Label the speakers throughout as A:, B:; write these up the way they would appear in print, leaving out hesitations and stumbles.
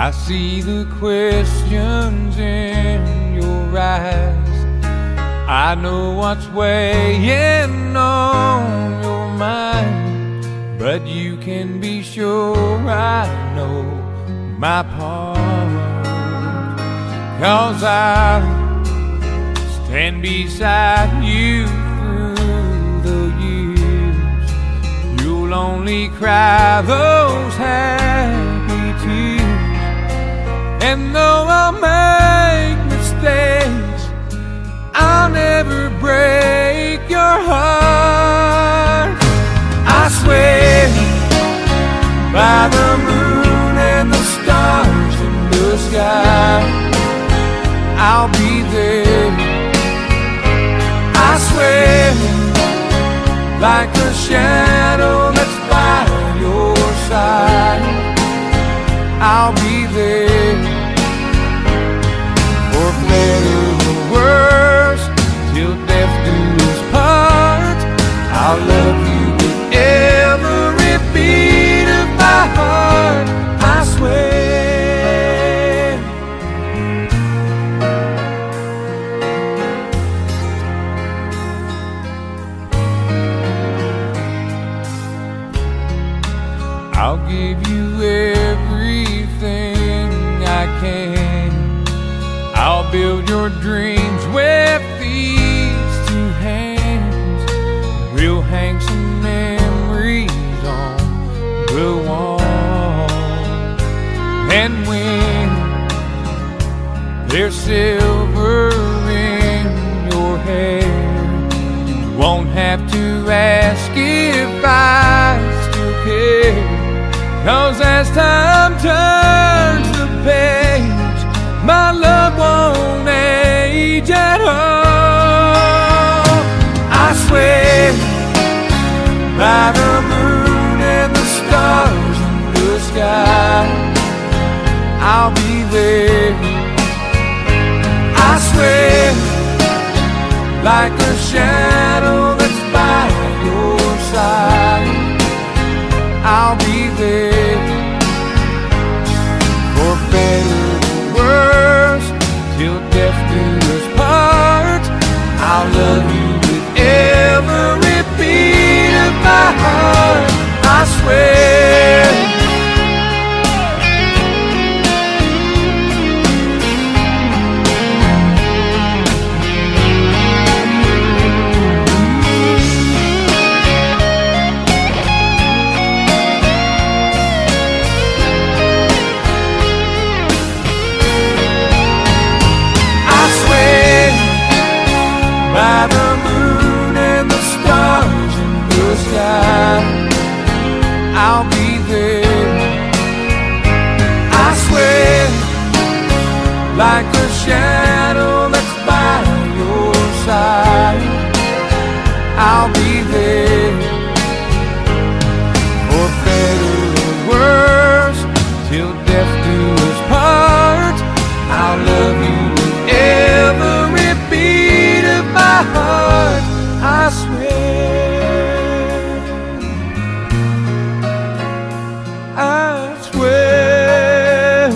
A: I see the questions in your eyes. I know what's weighing on your mind, but you can be sure I know my part. 'Cause I stand beside you through the years. You'll only cry those happy tears. And though I'll make mistakes, I'll never break your heart. I swear by the moon and the stars in the sky, I'll be there. I swear like a shadow that's by your side, I'll be there. For better or worse, till death do us part, I'll love you with every beat of my heart. I swear. I'll give you everything I can. I'll build your dreams with these two hands. We'll hang some memories on the wall. And when there's silver in your hair, you won't have to ask if I still care. 'Cause as time turns the page, my love won't age at all. I swear by the moon and the stars in the sky, I'll be there. I swear like a shadow that's by your side, I'll be there. For better or worse, till death do us part, I'll love you with every beat of my heart. I swear. By the moon and the stars in the sky, I'll be there. I swear like a shadow that's by your side, I'll be there. For better or worse, till death do us part, I'll love you with every beat of my heart. I swear, I swear.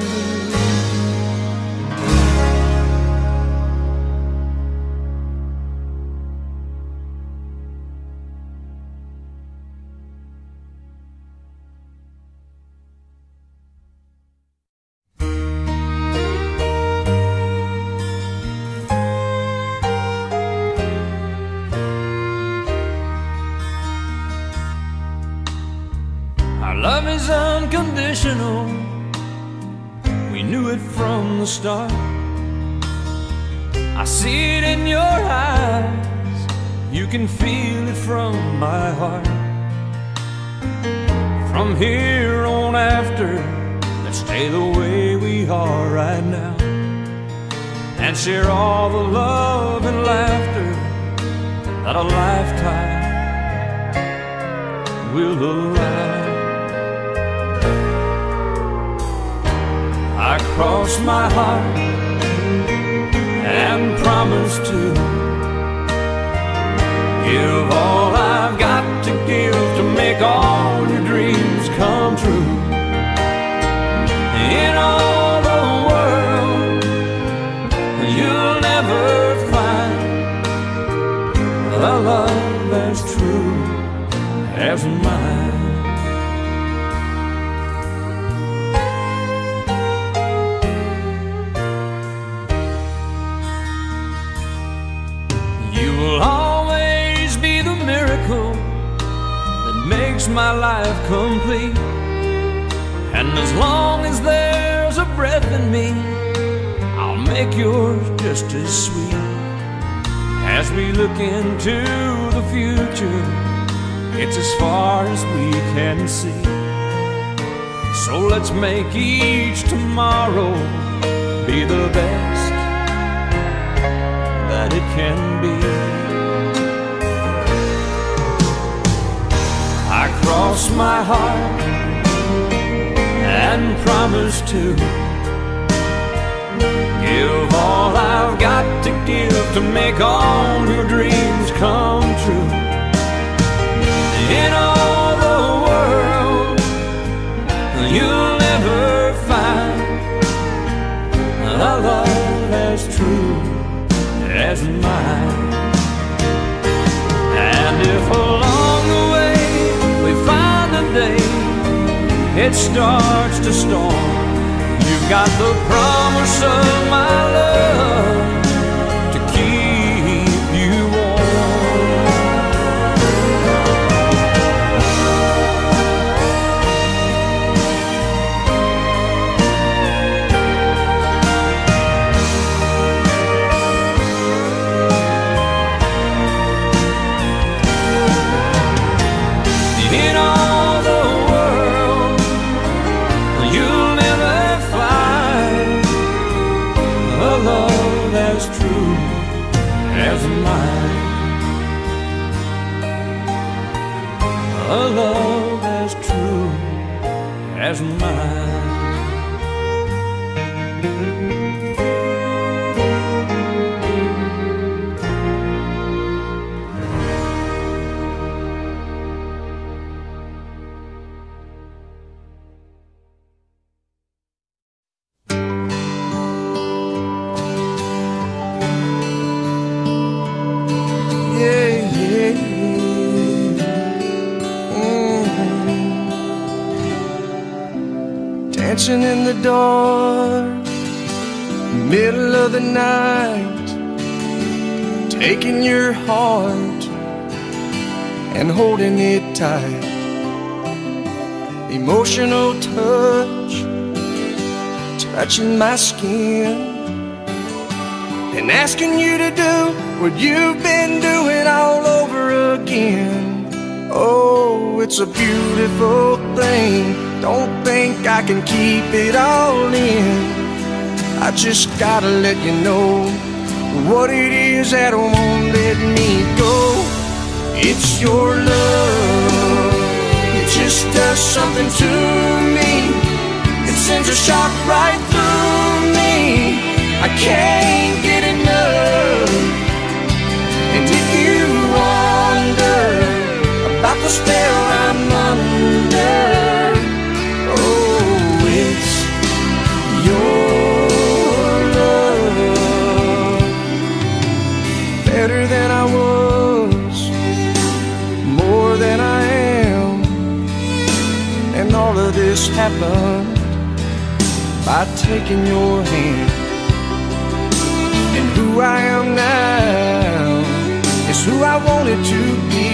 B: Love is unconditional, we knew it from the start. I see it in your eyes, you can feel it from my heart. From here on after, let's stay the way we are right now, and share all the love and laughter that a lifetime will allow. I cross my heart and promise to give all I've got to give to make all your dreams come true. In a love as true as mine. You will always be the miracle that makes my life complete. And as long as there's a breath in me, I'll make yours just as sweet. As we look into the future, it's as far as we can see. So let's make each tomorrow be the best that it can be. I cross my heart and promise to give all I've got to give to make all your dreams come true. In all the world, you'll never find a love as true as mine. And if along the way we find a day it starts to storm, you've got the promise of my love to keep you warm. In all the world, you'll never find a love as true as mine. A love as true as mine.
A: Dancing in the dark, middle of the night, taking your heart and holding it tight. Emotional touch, touching my skin, and asking you to do what you've been doing all over again. Oh, it's a beautiful thing. Don't think I can keep it all in. I just gotta let you know what it is that won't let me go. It's your love. It just does something to me. It sends a shock right through me. I can't get enough. And if you wonder about the spell I'm under, oh, it's your love. Better than I was, more than I am. And all of this happened by taking your hand. And who I am now is who I wanted to be.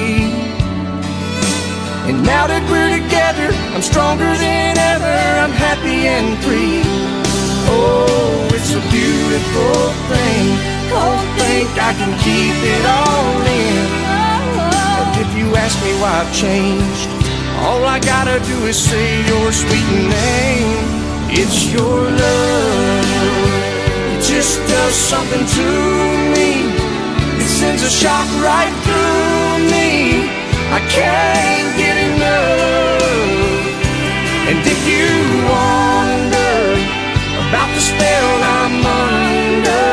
A: And now that we're together, I'm stronger than ever. I'm happy and free. Oh, it's a beautiful thing. Don't think I can keep it all in. And if you ask me why I've changed, all I gotta do is say your sweet name. It's your love. It just does something to me. It sends a shock right through me. I can't get enough. And if you wonder about the spell I'm under,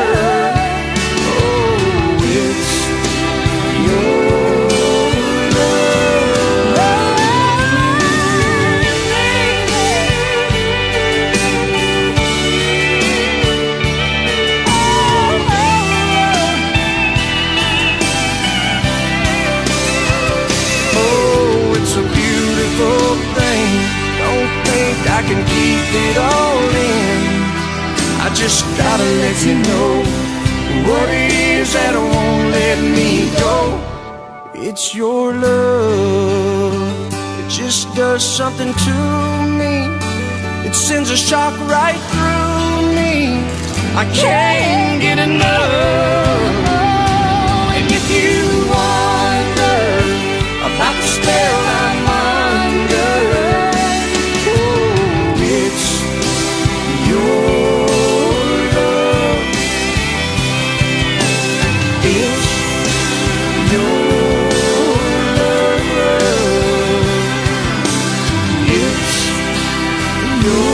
A: oh, it's your beautiful thing. Don't think I can keep it all in. I just gotta let you know what it is that won't let me go. It's your love. It just does something to me. It sends a shock right through me. I can't get enough. And if you wonder about the spell I'm under, oh, it's your love. It's your love. It's your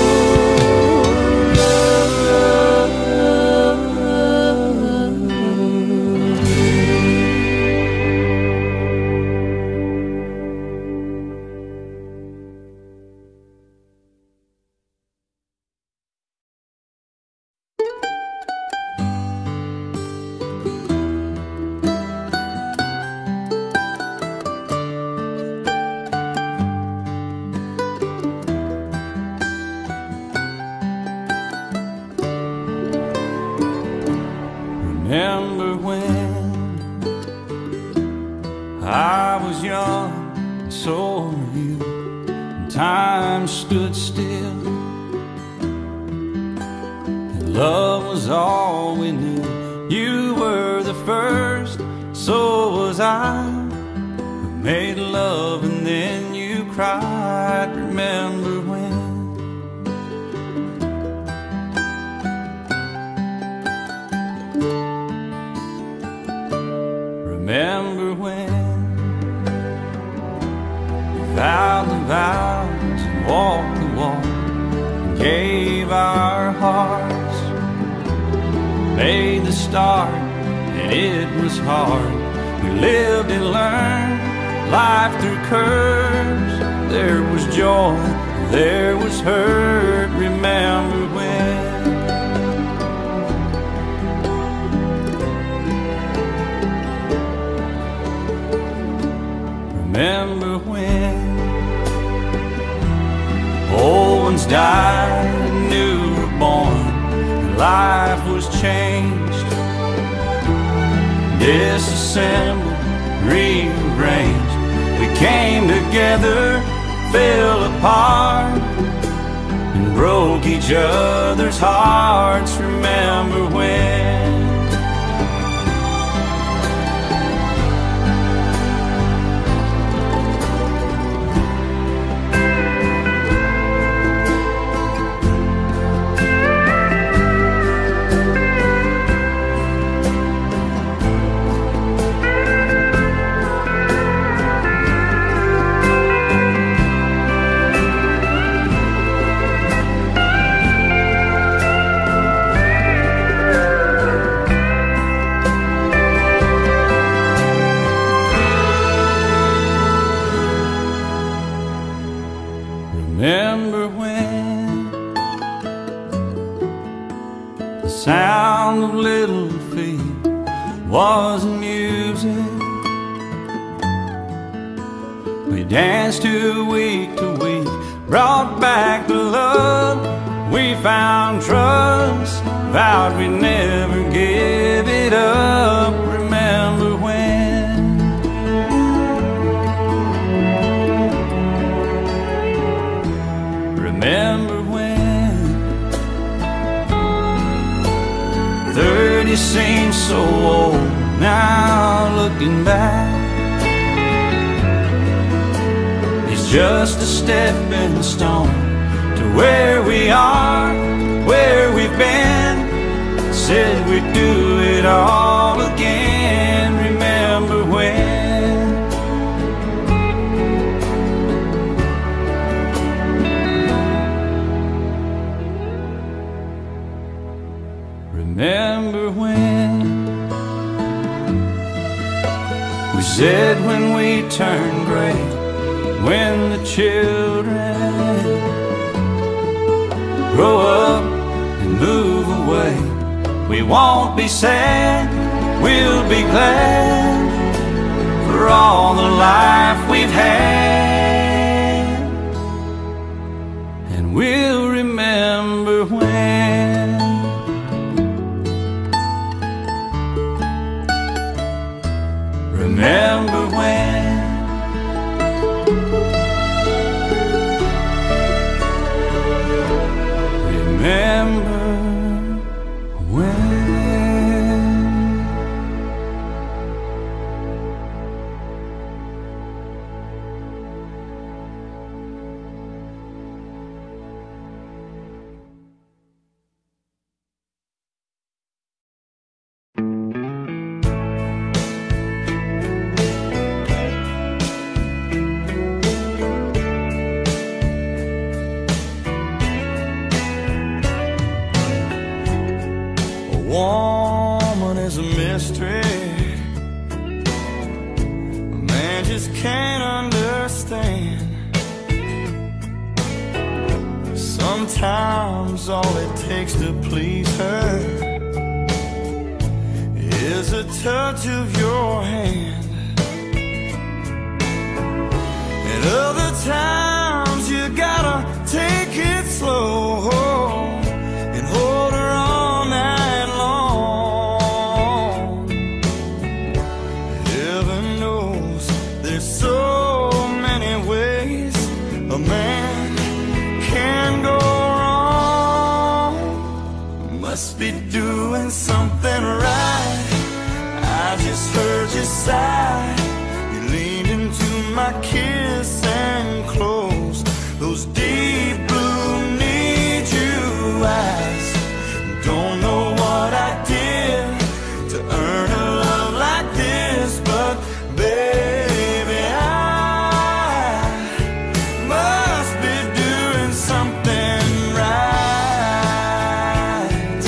B: Remember when I was young and so were you, and time stood still, and love was all we knew. You were the first, so was I, who made love and then you cried. Remember when? Remember when we vowed the vows and walked the walk and gave our hearts, made the start, and it was hard. We lived and learned life through curves. There was joy, there was hurt. Remember when? Remember when old ones died and new were born, and life was changed, disassembled, rearranged. We came together, fell apart, and broke each other's hearts. Remember when? Remember when the sound of little feet was music? We danced to week, brought back the love. We found trust, vowed we'd never give it up. Remember when? Remember when 30 seems so old now, looking back. It's just a stepping stone to where we are, where we've been. Said we'd do it all again. Remember when? Remember when we said when we turn gray, when the children grow up and move away, we won't be sad, we'll be glad for all the life we've had. Remember when? Remember when? Woman is a mystery a man just can't understand. Sometimes all it takes to please her is a touch of your hand. And other times you gotta take it slow and hold her all night long. Heaven knows there's so many ways a man can go wrong. Must be doing something right. I just heard you sigh. You leaned into my kiss and closed those deep blue need you eyes. Don't know what I did to earn a love like this, but baby, I must be doing something right.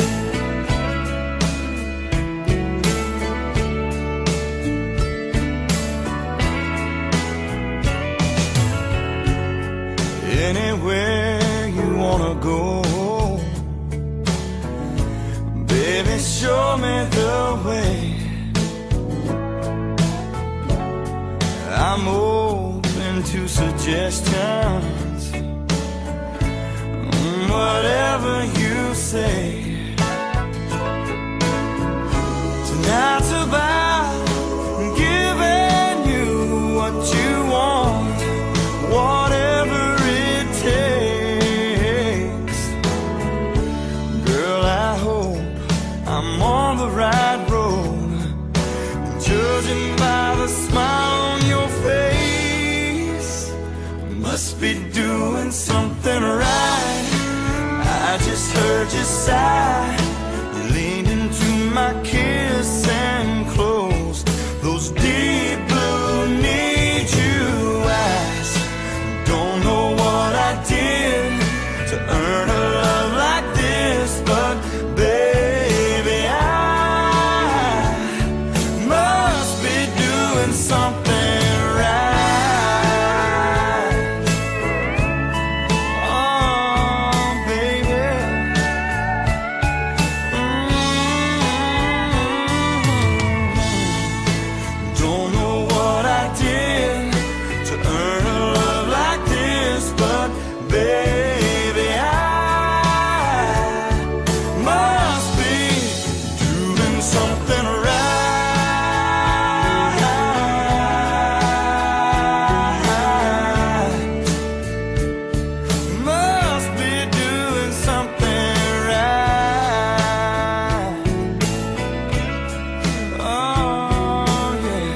B: Anywhere you wanna go, baby, show me the way. I'm open to suggestions, whatever you say. Tonight's about giving you what you want, whatever it takes. Girl, I hope I'm on the right road, judging by the smile on your face. Must be doing something right. I just heard you sigh. You leaned into my kiss and closed those deep blue need you eyes. Don't know what I did to earn a love like this, but baby, I must be doing something right. Oh, baby. Don't know what I did to earn a love like this, but baby, I must be doing something right. Must be doing something right. Oh, yeah.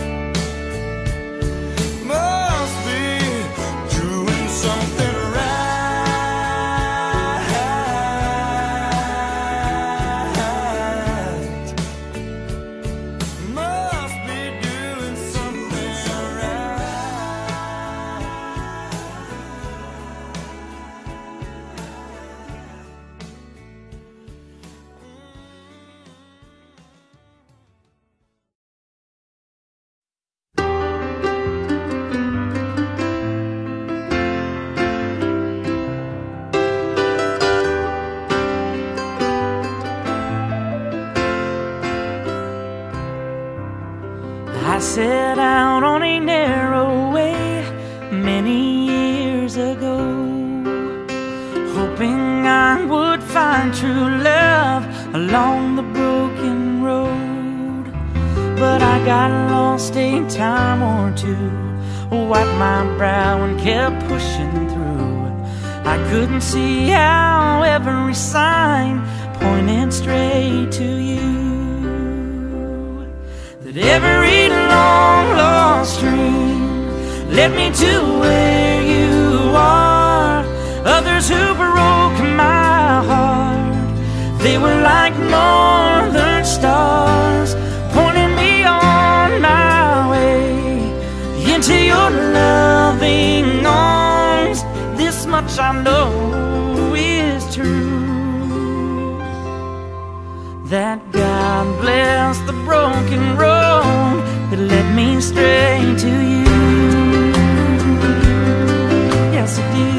B: Must be doing something right. Must be doing something
C: I set out on a narrow way many years ago, hoping I would find true love along the broken road. But I got lost a time or two, wiped my brow and kept pushing through. I couldn't see how every sign pointed straight to you. That every long lost dream led me to where you are. Others who broke my heart, they were like northern stars, pointing me on my way into your loving arms. This much I know is true, that God bless the broken road that led me straight to you. Yes, it did.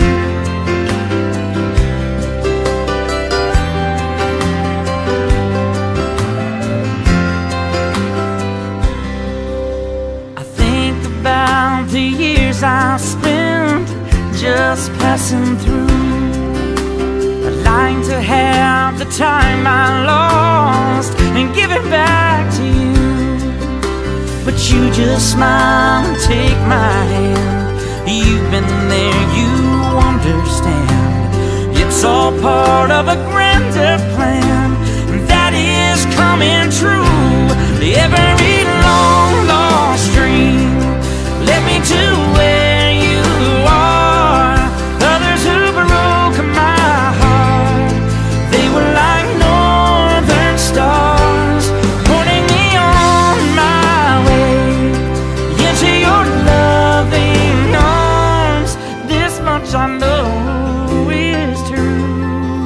C: The years I spent just passing through. I'd like to have the time I lost and give it back to you, but you just smile and take my hand. You've been there, you understand. It's all part of a grander plan that is coming true. Every long lost dream led me to where you are. Others who broke my heart, they were like northern stars, pointing me on my way into your loving arms. This much I know is true,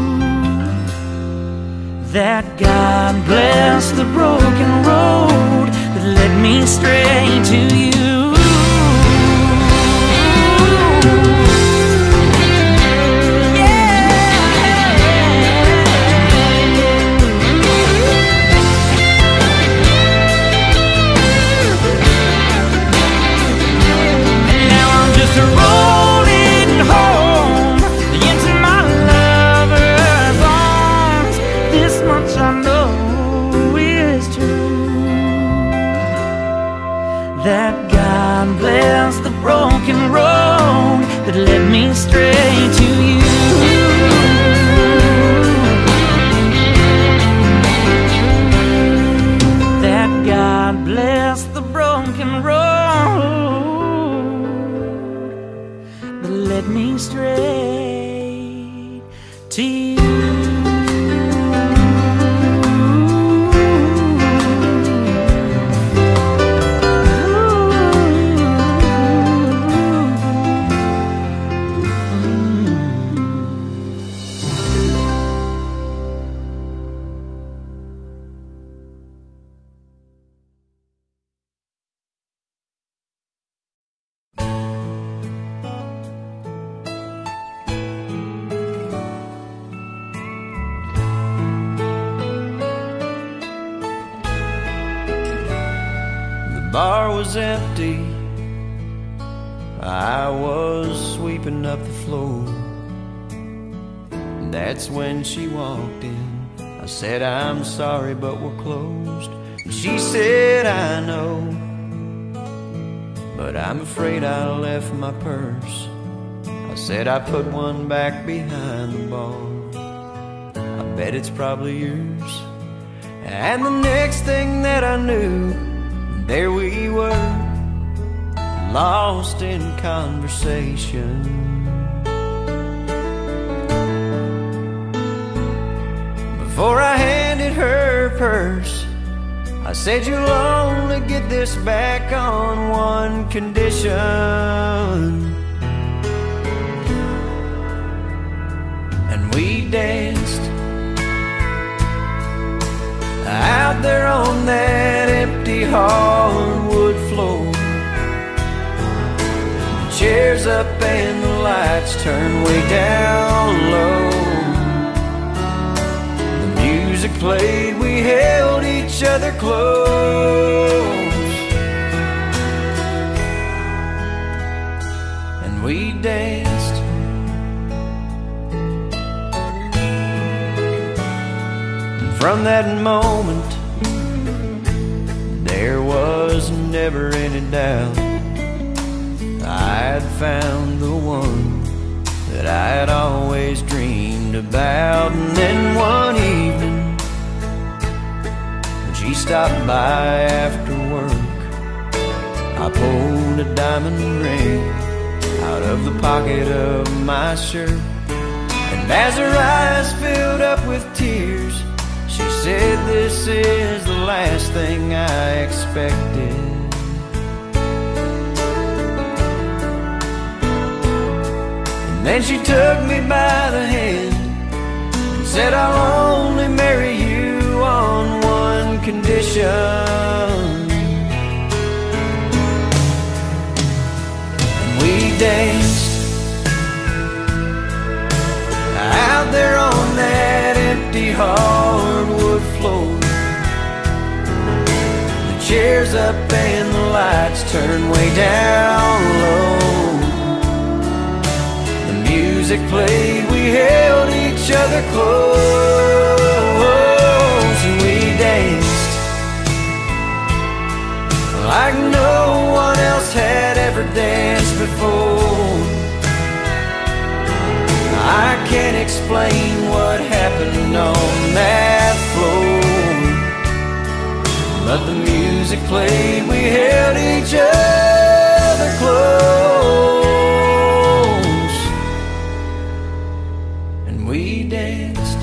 C: that God bless the broken road that led me straight to you. That God bless the broken road that led me straight to you. That God bless the broken road that led me straight to you.
B: The bar was empty, I was sweeping up the floor. That's when she walked in. I said, I'm sorry, but we're closed. And she said, I know, but I'm afraid I left my purse. I said, I put one back behind the bar. I bet it's probably yours. And the next thing that I knew, there we were, lost in conversation. Before I handed her purse, I said, you'll only get this back on one condition. And we danced out there on that empty hardwood floor. The chairs up and the lights turned way down low. The music played, we held each other close, and we danced. And from that moment, there was
D: was never any doubt I had found the one that I had always dreamed about. And then one evening, when she stopped by after work, I pulled a diamond ring out of the pocket of my shirt. And as her eyes filled up with tears, she said, "This is the last thing I expected." And then she took me by the hand and said, "I'll only marry you on one condition." And we danced out there on that empty hardwood floor, the chairs up and the lights turned way down low. The music played, we held each other close, and we danced like no one else had ever danced before. I can't explain what happened on that floor, but the music played, we held each other close, and we danced.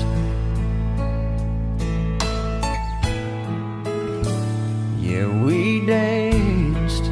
D: Yeah, we danced.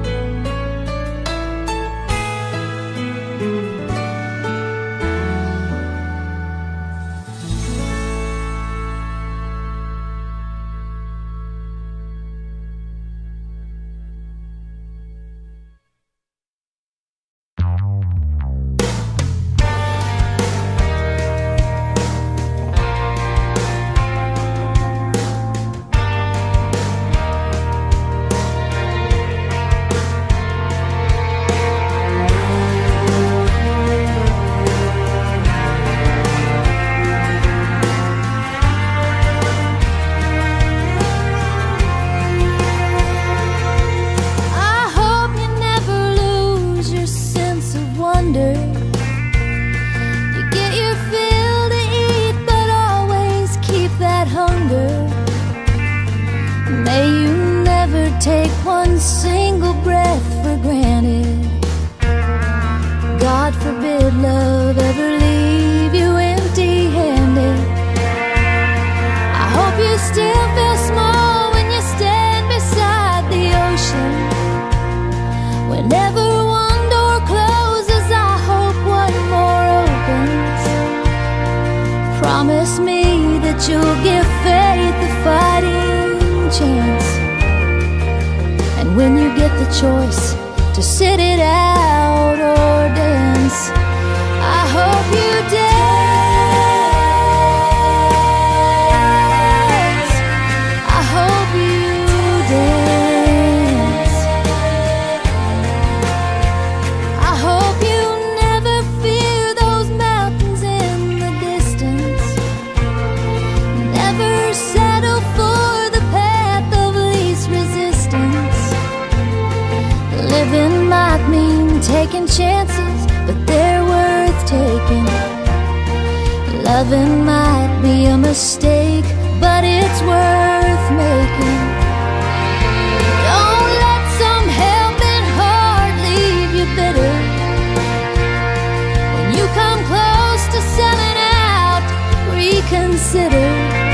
E: Take one single breath for granted. God forbid love ever leave you empty-handed. I hope you still feel small when you stand beside the ocean. Whenever one door closes, I hope one more opens. Promise me that you'll give faith a fighting chance. When you get the choice to sit it out or dance, I hope you dance. I hope you dance. I hope you never fear those mountains in the distance. Never settle for the path of least resistance. Living might mean taking chances, but they're worth taking. Loving might be a mistake, but it's worth making. Don't let some helping heart leave you bitter. When you come close to selling out, reconsider.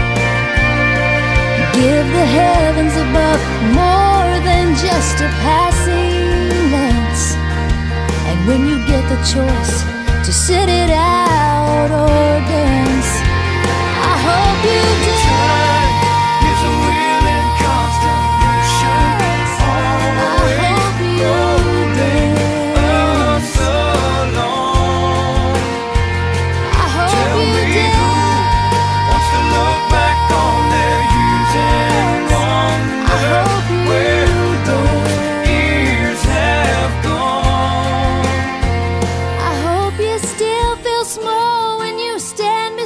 E: Give the heavens above more than just a passing glance. And when you get the choice to sit it out or dance, I hope you dance.
D: Time is a wheel in constant motion, always rolling us along.
E: I hope
D: Tell
E: you
D: me
E: dance.
D: who wants to look back on their years and
E: I hope
D: wonder
E: you
D: where those
E: dance.
D: years have gone.
E: I hope you still feel small when you stand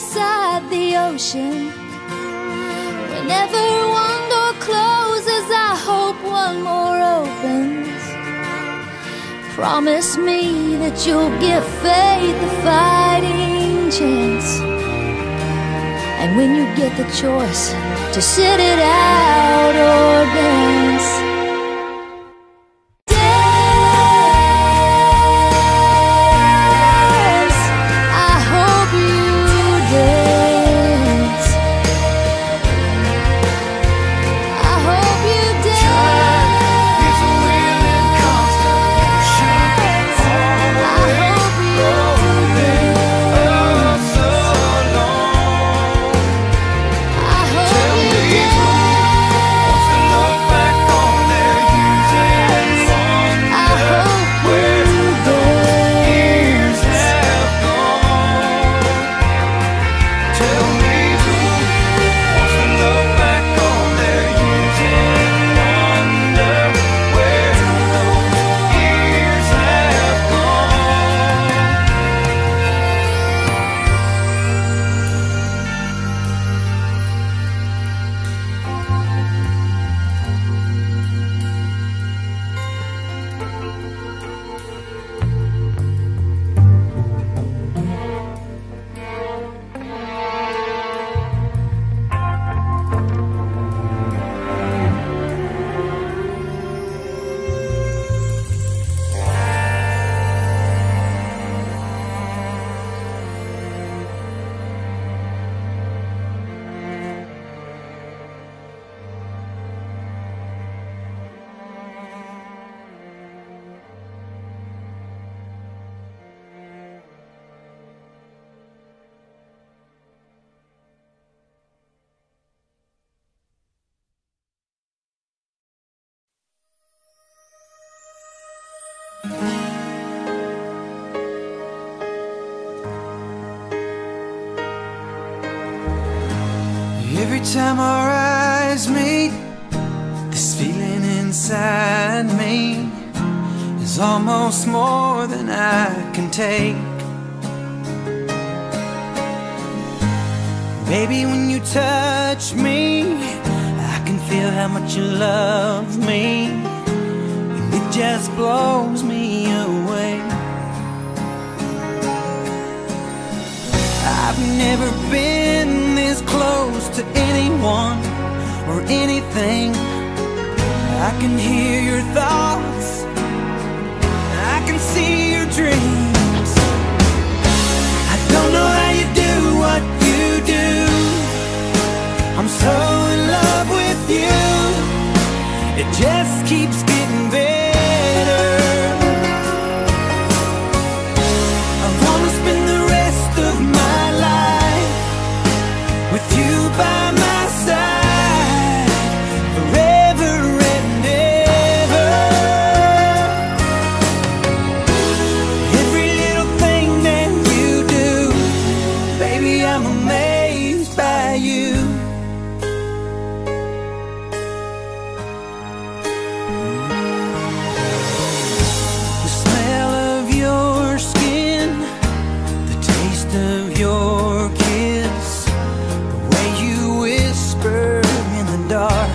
E: one more opens, promise me that you'll give faith a fighting chance. And when you get the choice to sit it out or dance,
A: every time our eyes meet, this feeling inside me is almost more than I can take. Baby, when you touch me, I can feel how much you love me, and it just blows me away. I've never been this close to anyone or anything. I can hear your thoughts, I can see your dreams. I don't know how you do what you do. I'm so in love with you. It just keeps getting better. I wanna spend the rest of my life with you by my side, forever and ever. Every little thing that you do, baby, I'm amazed by you. The smell of your skin, the taste of your kiss, the way you whisper in the dark,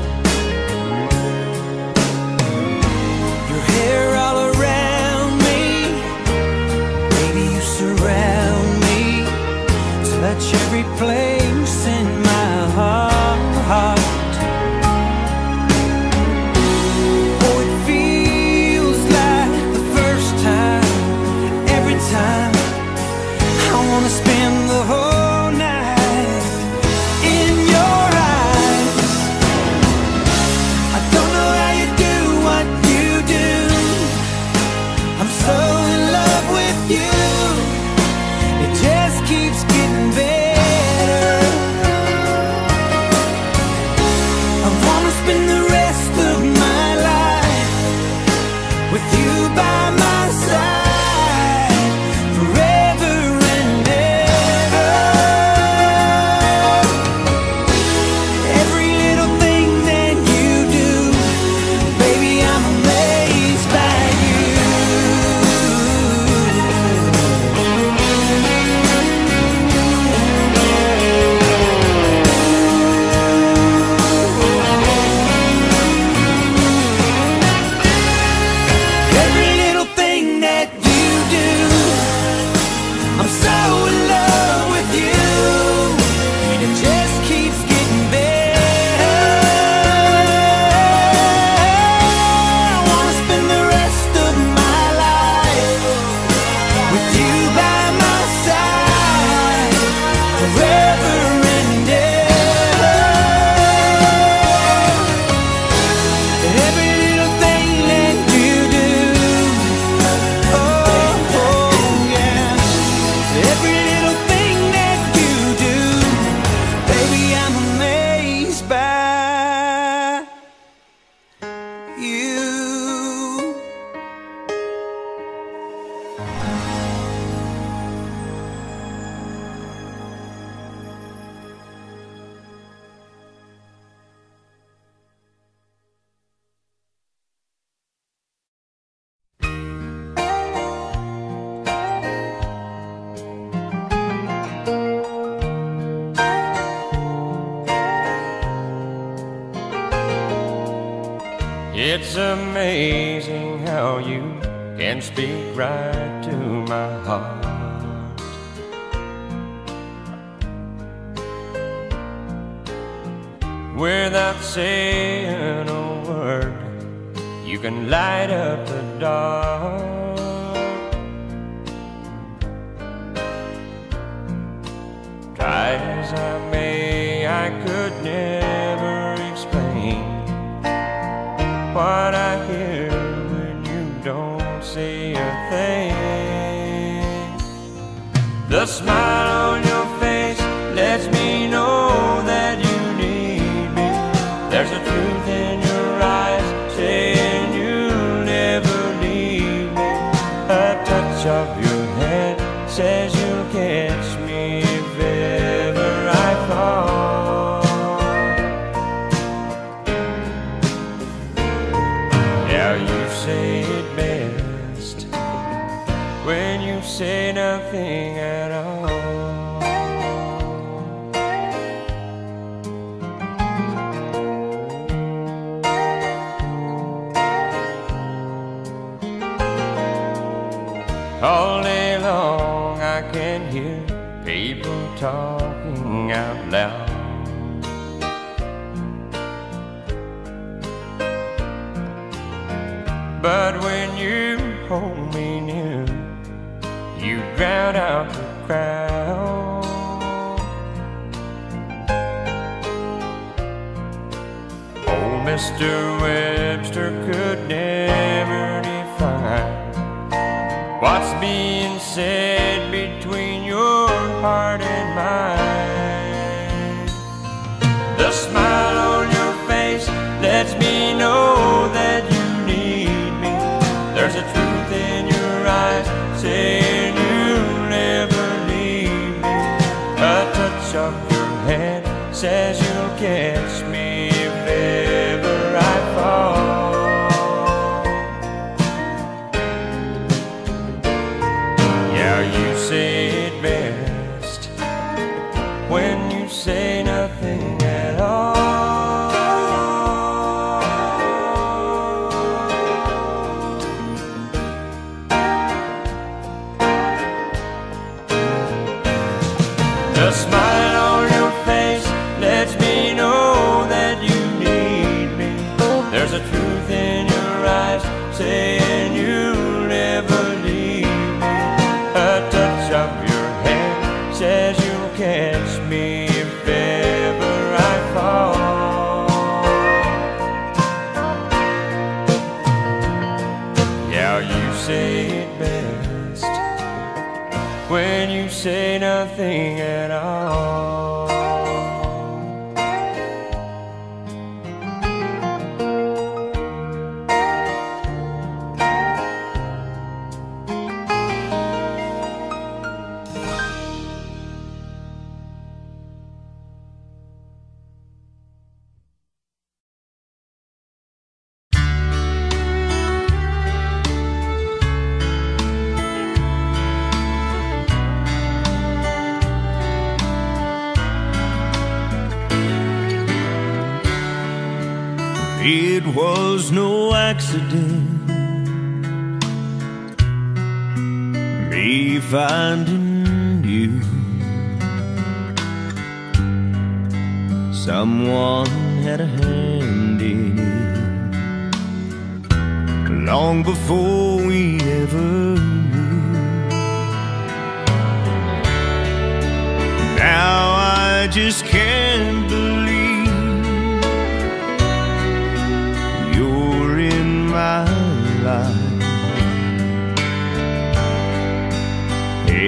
A: your hair all around me, baby, you surround me, touch every place in my heart.
D: every little thing that you do. Oh, oh yeah, every little thing that you do. Baby, I'm amazed by you.
F: It's amazing how you can speak right to my heart. Without saying a word, you can light up the dark. Try as I may, I could never explain what I hear when you don't say a thing. The smile on your face lets me know that you need me. There's a truth in your eyes saying you'll never leave me. A touch of your hand says you'll catch me if ever I fall. Now you say it best when you say nothing at all. All day long I can hear people talking out loud. But when you hold me near, you drown out the crowd. Old Mr. Webster could never define what's being said between your heart and mine. The smile on your face lets me know that you need me. There's a truth in your eyes saying you'll never leave me. A touch of your hand says you'll catch me if ever I fall. Yeah, you say it best when you say nothing at all. The smile on your face lets me know that you need me. There's a truth in your eyes saying you'll never leave me. A touch of your hand says you'll catch me if ever I fall. Yeah, you say it best when you say nothing at all.
D: It was no accident, me finding you. Someone had a hand in it long before we ever knew. Now I just can't believe you're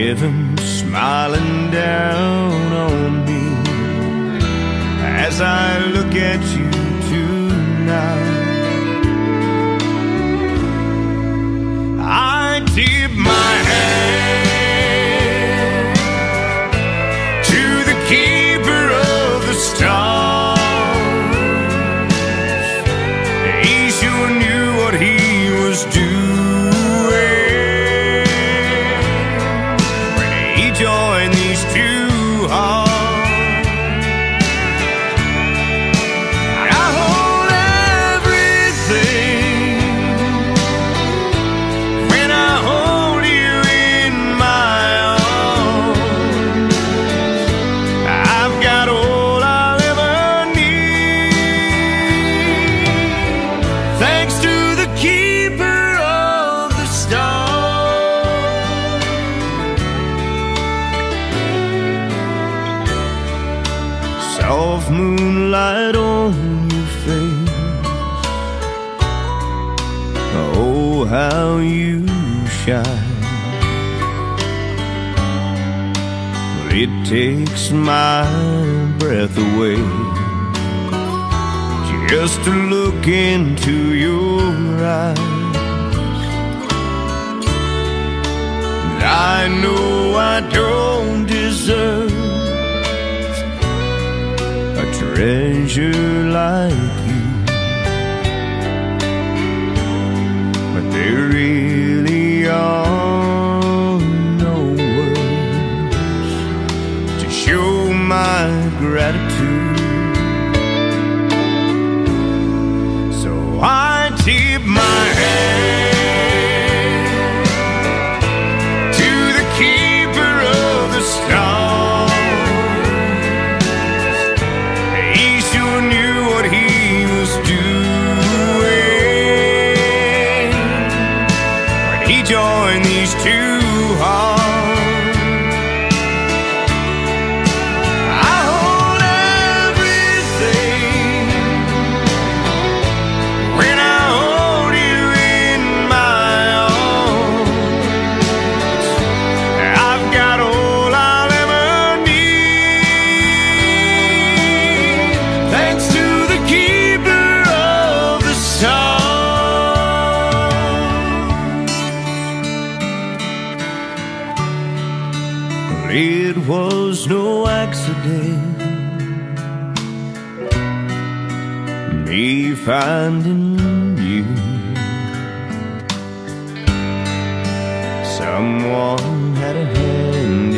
D: heaven smiling down on me as I look at you tonight. I tip my hat to the keeper of the stars. He sure knew what he was doing when he joined these two hearts. I hold everything when I hold you in my arms. I've got all I'll ever need, thanks to the keeper of the stars. Soft moonlight on your face, oh how you shine. Well, it takes my breath away just to look into your eyes. And I know I don't deserve a treasure like you, but there really are no words to show my gratitude. So I tip my hat to the keeper of the stars. He sure knew what he was doing when he joined these two hearts. I hold everything when I hold you in my arms. I've got all I'll ever need, thanks to the keeper of the stars. It was no accident, me finding you. Someone had a hand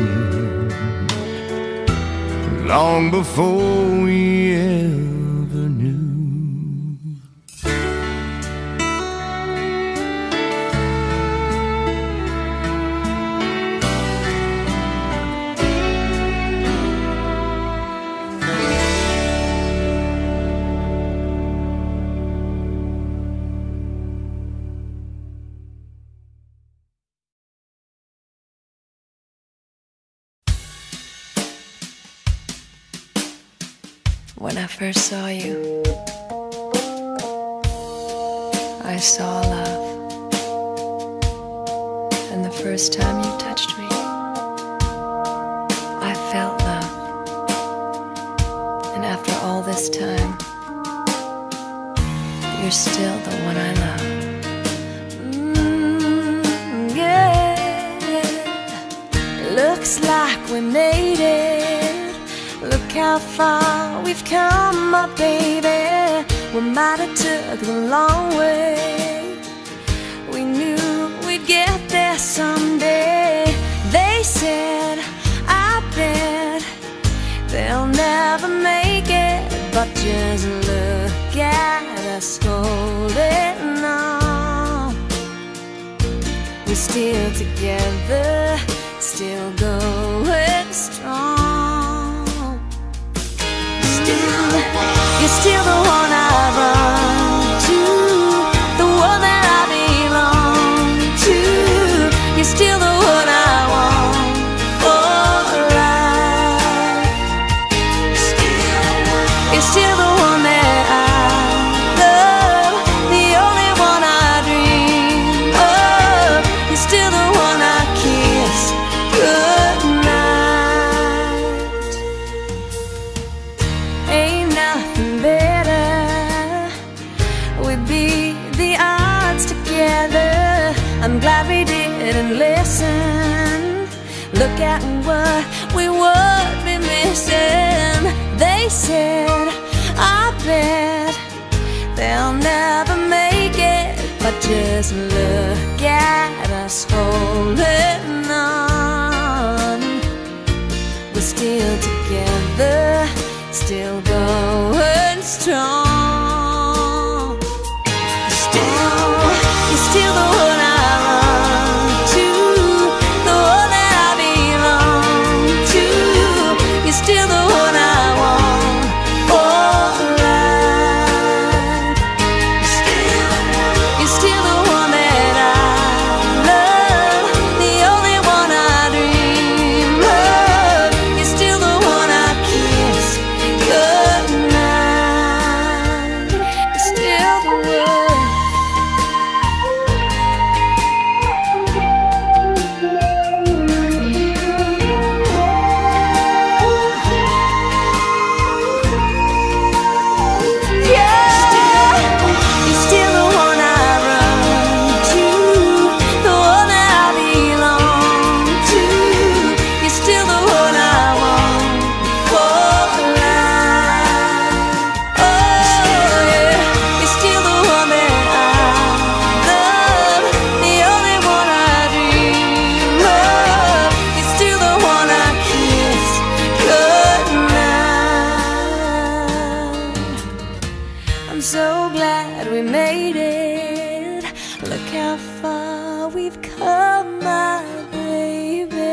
D: in long before we ever knew.
G: When I first saw you, I saw love. And the first time you touched me, I felt love. And after all this time, you're still the one I love.
E: Yeah, looks like we made it. Look how far we've come, my baby. We might have took the long way. We knew we'd get there someday. They said, I bet they'll never make it, but just look at us holding on. We're still together, still going strong. You're still the one I run to, the one that I belong to. You're still the one I want for life. You're still the one that I love, the only one I dream of. You're still the one I kiss
H: the odds together. I'm glad we didn't listen. Look at what we would be missing. They said, I bet they'll never make it, but just look at us holding on. We're still together, still going strong. You're still the one I run to, the one that I belong to. You're still the one I want for life. You're still the one that I love, the only one I dream of. You're still the one I kiss goodnight. You're still the one. I'm so glad we made it. Look how far we've come, my baby.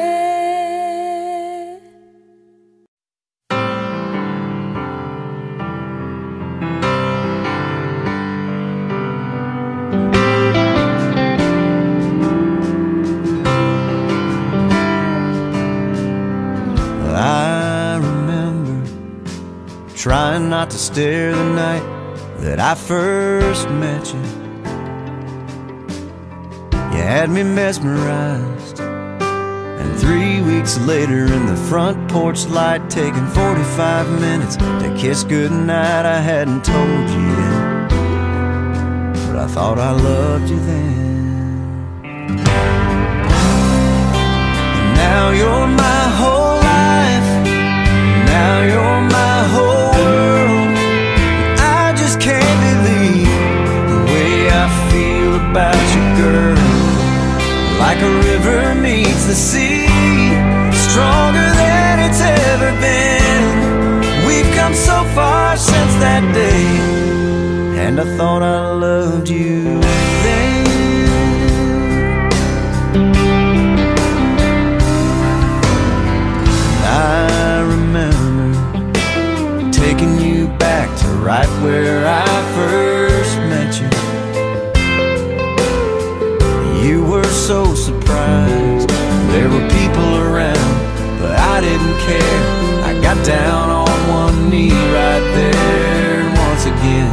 D: I remember trying not to stare the night that I first met you. You had me mesmerized, and 3 weeks later in the front porch light, taking 45 minutes to kiss goodnight. I hadn't told you yet, but I thought I loved you then. And now you're my whole life, now you're my whole world. I just can't believe the way I feel about you, girl. Like a river meets the sea, stronger than it's ever been. We've come so far since that day, and I thought I loved you then. I remember taking you back to right where I first met you. You were so surprised, there were people around, but I didn't care. I got down on one knee right there, and once again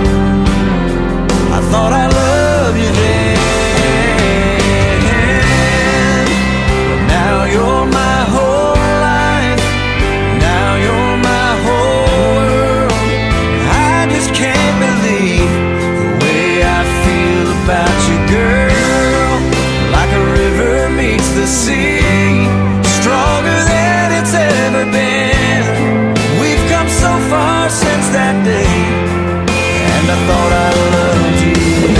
D: I thought I loved you then. But now you're my whole life, now you're my whole world. I just can't believe the way I feel about you, girl. The sea, stronger than it's ever been. We've come so far since that day, and I thought I loved you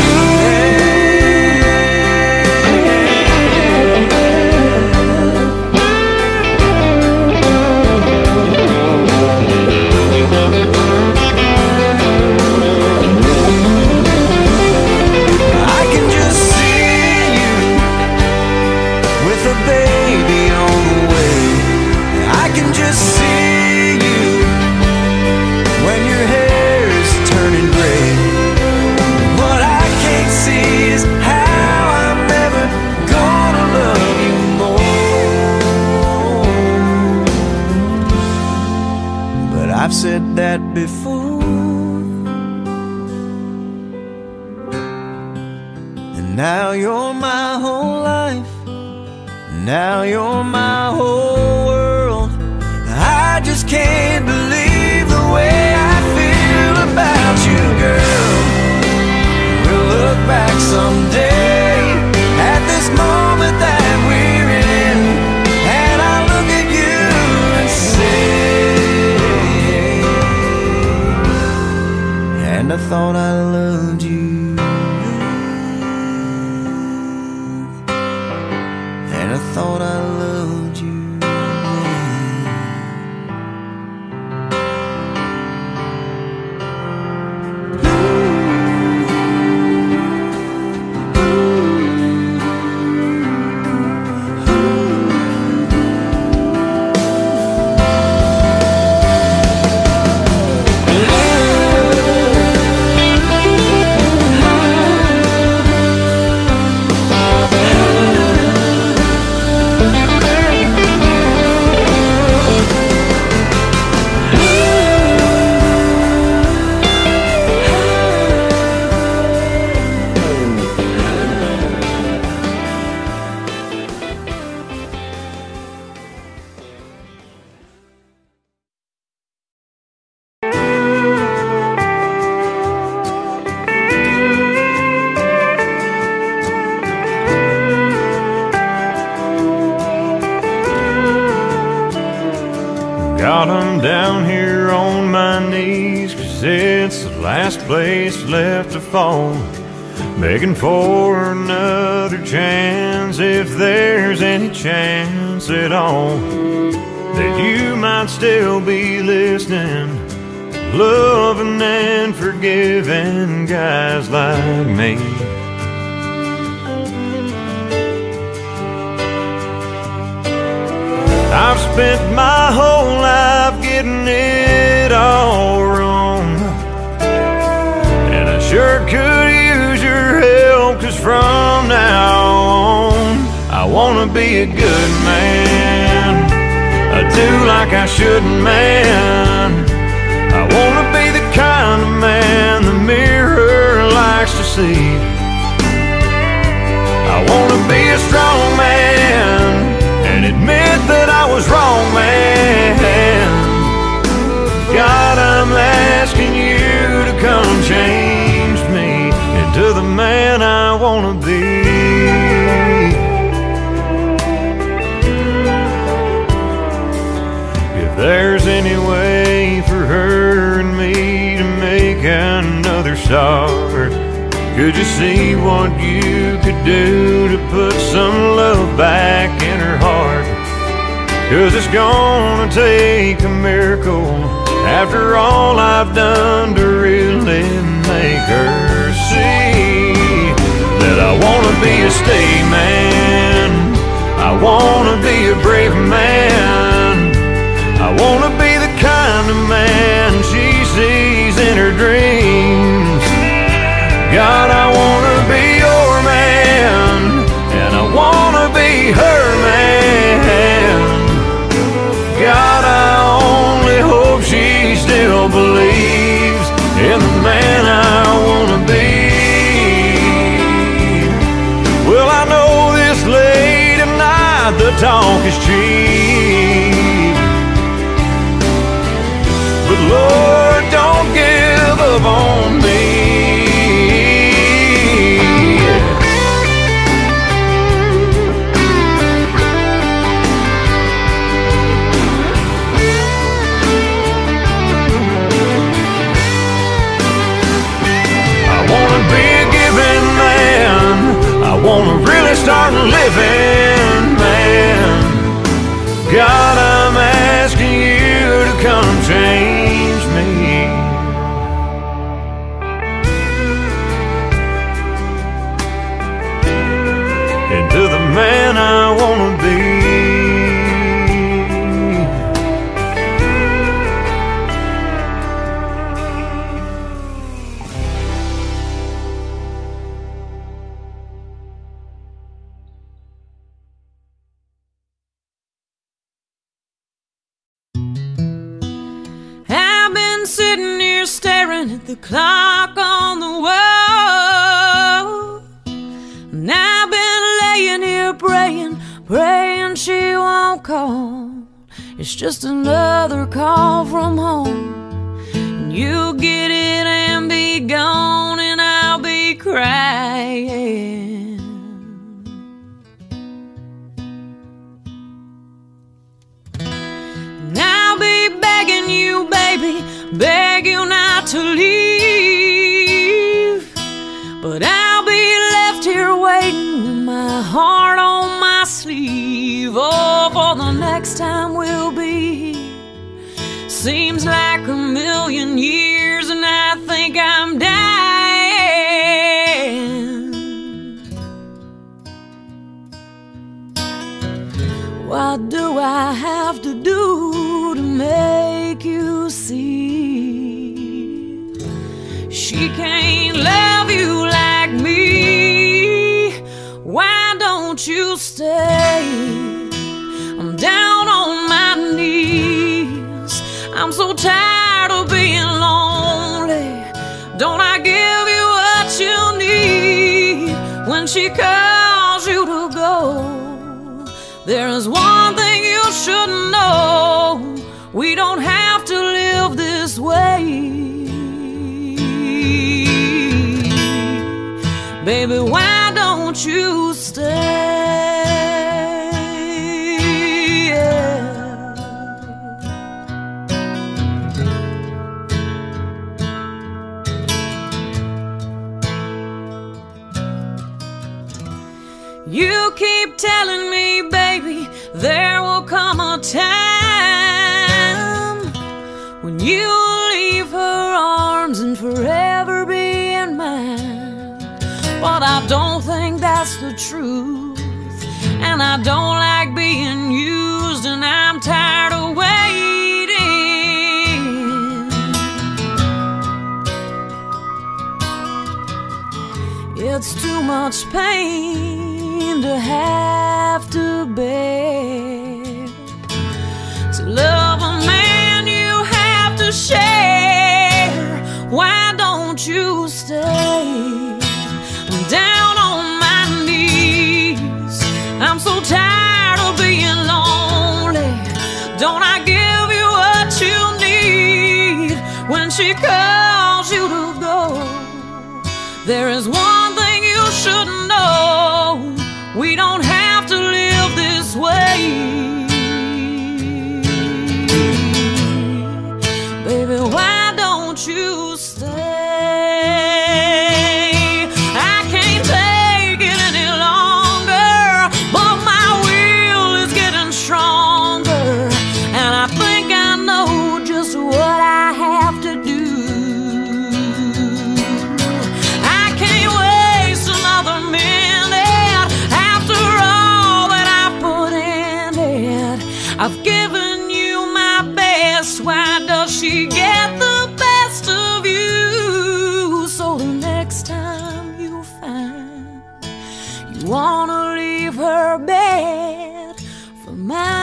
D: said that before. And now you're my whole life, now you're my whole world. I just can't believe the way I feel about you, girl. We'll
F: face left to fall, begging for another chance, if there's any chance at all that you might still be listening, loving and forgiving guys like me. I've spent my whole life getting it all wrong, and I sure could use your help, 'cause from now on I wanna be a good man, do like I shouldn't, man. I wanna be the kind of man the mirror likes to see. I wanna be a strong man and admit that I was wrong, man. God, I'm asking you to come change me into the man I wanna be. If there's any way for her and me to make another start, could you see what you could do to put some love back in her heart? 'Cause it's gonna take a miracle after all I've done to really make her see that I wanna be a stay man, I wanna be a brave man, I wanna be the kind of man she sees in her dreams. God, I wanna be your man, and I wanna be her man. God, I only hope she still believes in the man I wanna be. Well, I know this late at night the talk is cheap, but Lord, don't give up on me. I wanna be a giving man, I wanna really start living, man. God, I'm asking you to come change me into the man I wanna be.
C: Sitting here staring at the clock on the wall, and I've been laying here praying she won't call. It's just another call from home, and you'll get it and be gone, and I'll be crying. And I'll be begging you, baby, beg you not to leave, but I'll be left here waiting with my heart on my sleeve. Oh, for the next time we'll be here seems like a million years, and I think I'm dying. What do I have to do to make you see she can't love you like me? Why don't you stay? I'm down on my knees, I'm so tired of being lonely. Don't I give you what you need when she calls you to go? There is one thing you should know, we don't have to live this way. Baby, why don't you stay? You keep telling me, baby, there will come a time when you'll leave her arms and forever be in mine. But I don't think that's the truth, and I don't like being used, and I'm tired of waiting. It's too much pain to have to bear. To love a man you have to share. Why don't you stay? I'm down on my knees. I'm so tired of being lonely. Don't I give you what you need when she calls you to go? There is one thing you should know: we don't have to live this way. Baby, why don't you stay? I can't take it any longer, but my will is getting stronger, and I think I know just what I have to do. I can't waste another minute after all that I've put in it. I've given you my best. Why does she get the best of you? So the next time you find you wanna leave her bed for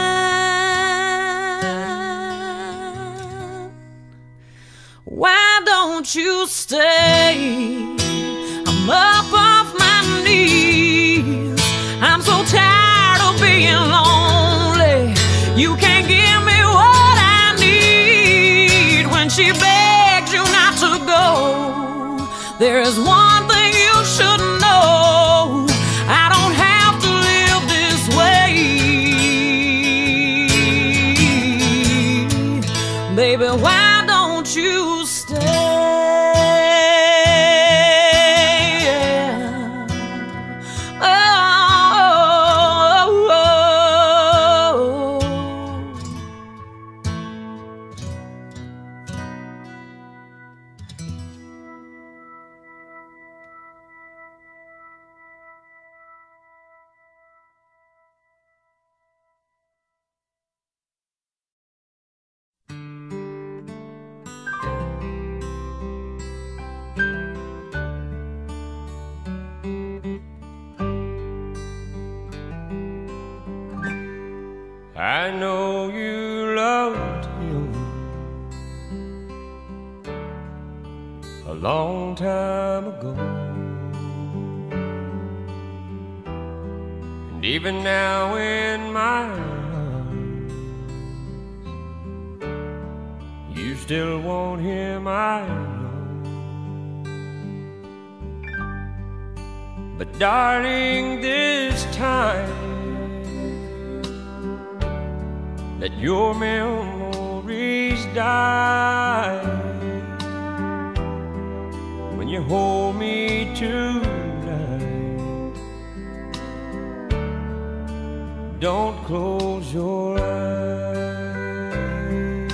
C: mine, why don't you stay? I'm up off my knees. I'm so tired of being lonely. You can't give me what I need when she begs you not to go. There is one thing you should know: I don't have to live this way. Baby, why don't you stay?
F: I know you loved him a long time ago, and even now in my arms, you still want him, I know. But darling, this time let your memories die when you hold me tonight. Don't close your eyes.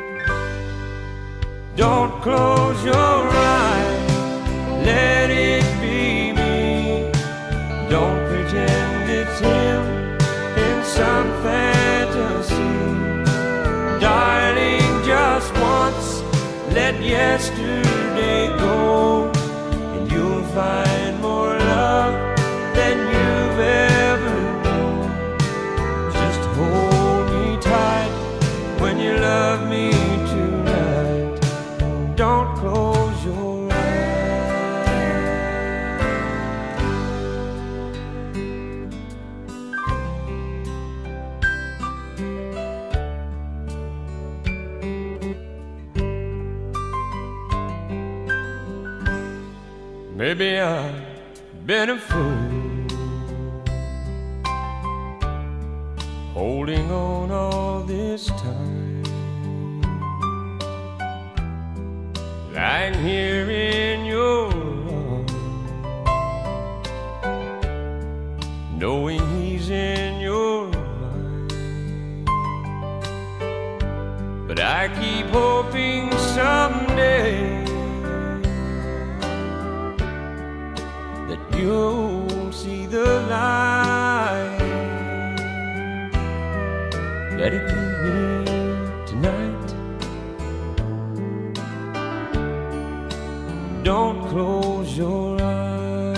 F: Don't close your eyes. Let it be me. Don't pretend it's him in some fantasy. Darling, just once, let yesterday go, and you'll find more love than you've ever known. Just hold me tight when you love me tonight. Don't close your Maybe I've been a fool, holding on all this time, lying here in your arms, knowing he's in your life. But I keep hoping someday that you'll see the light. Let it be me tonight. Don't close your eyes.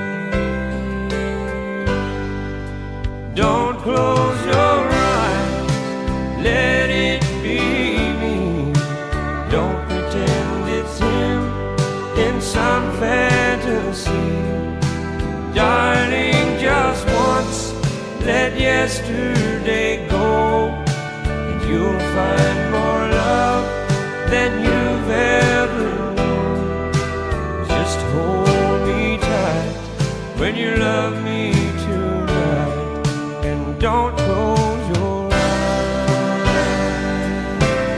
F: Don't close your eyes. Let it be me. Don't pretend it's him in some fantasy. Darling, just once, let yesterday go, and you'll find more love than you've ever known. Just hold me tight when you love me tonight, and don't close your eyes.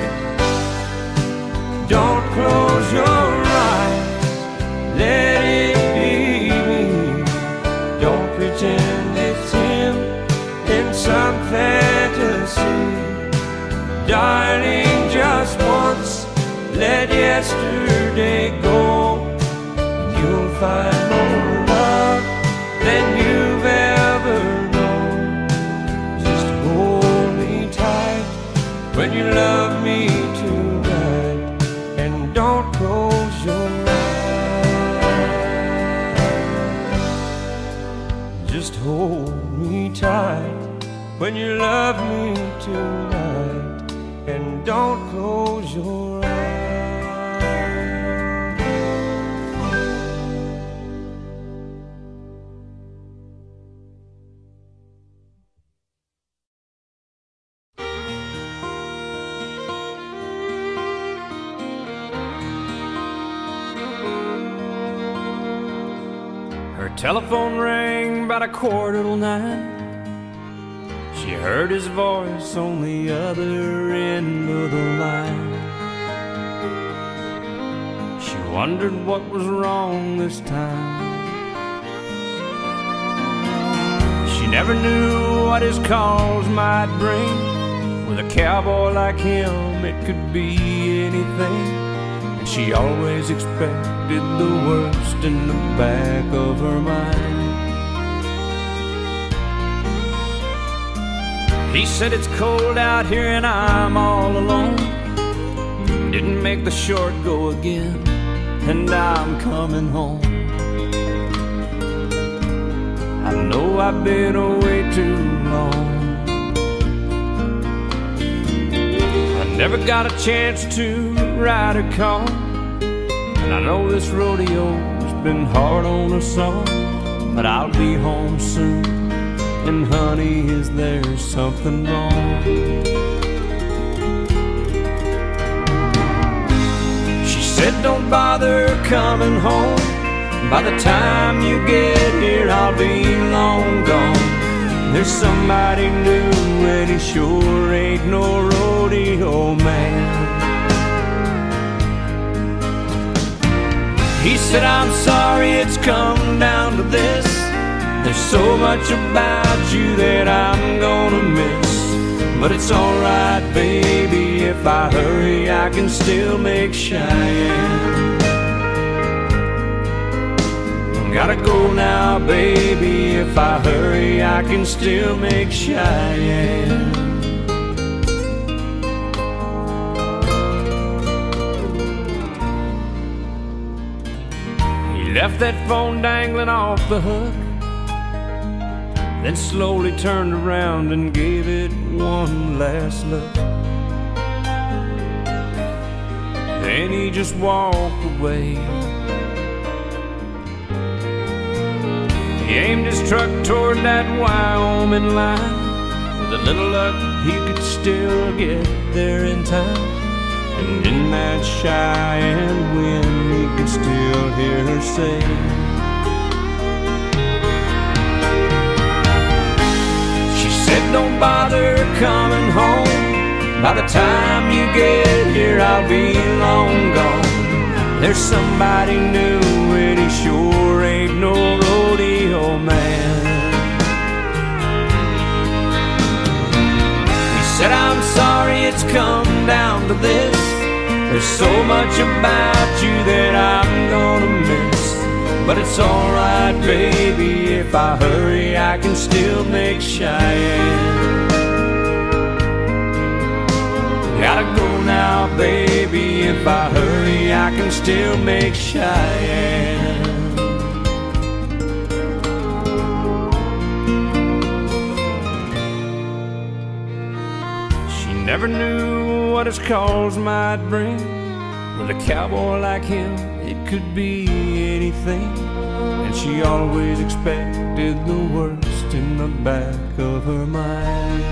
F: Don't close your eyes. Let it be me. Don't pretend it's him in some fantasy. Darling, just once, let yesterday go, and you'll find more love than you've ever known. Just hold me tight when you love me tonight, and don't close your eyes. Just hold me tight when you love me tonight, and don't close your eyes.
B: Her telephone rang about 9:15. She heard his voice on the other end of the line. She wondered what was wrong this time. She never knew what his calls might bring. With a cowboy like him, it could be anything. And she always expected the worst in the back of her mind. He said it's cold out here and I'm all alone. Didn't make the short go again, and I'm coming home. I know I've been away too long. I never got a chance to ride a car, and I know this rodeo's been hard on us all. But I'll be home soon, and honey, is there something wrong? She said don't bother coming home. By the time you get here, I'll be long gone. There's somebody new, and he sure ain't no rodeo man. He said I'm sorry it's come down to this. There's so much about you that I'm gonna miss. But it's alright, baby, if I hurry, I can still make Cheyenne. Gotta go now, baby, if I hurry, I can still make Cheyenne. He left that phone dangling off the hook, then slowly turned around and gave it one last look. Then he just walked away. He aimed his truck toward that Wyoming line. With a little luck, he could still get there in time. And in that Cheyenne wind, he could still hear her say, don't bother coming home. By the time you get here, I'll be long gone. There's somebody new, and he sure ain't no rodeo man. after this. There's so much about you that I'm gonna miss. But it's alright, baby, if I hurry, I can still make Cheyenne. Gotta go now, baby, if I hurry, I can still make Cheyenne. She never knew what his calls might bring. With a cowboy like him, it could be anything. And she always expected the worst in the back of her mind.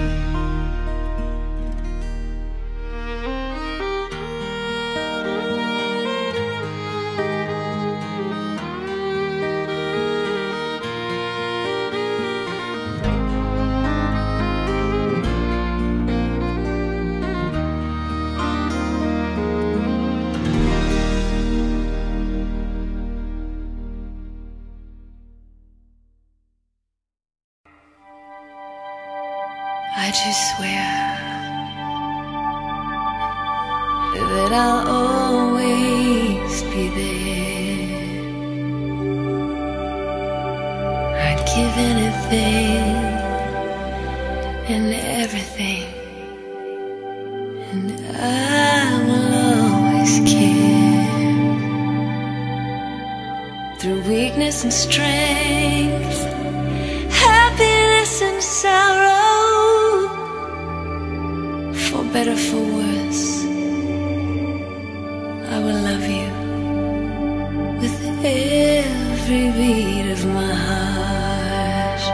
G: I just swear that I'll always be there. I'd give anything and everything, and I will always care. Through weakness and strength, happiness and sorrow, for better, for worse, I will love you with every beat of my heart.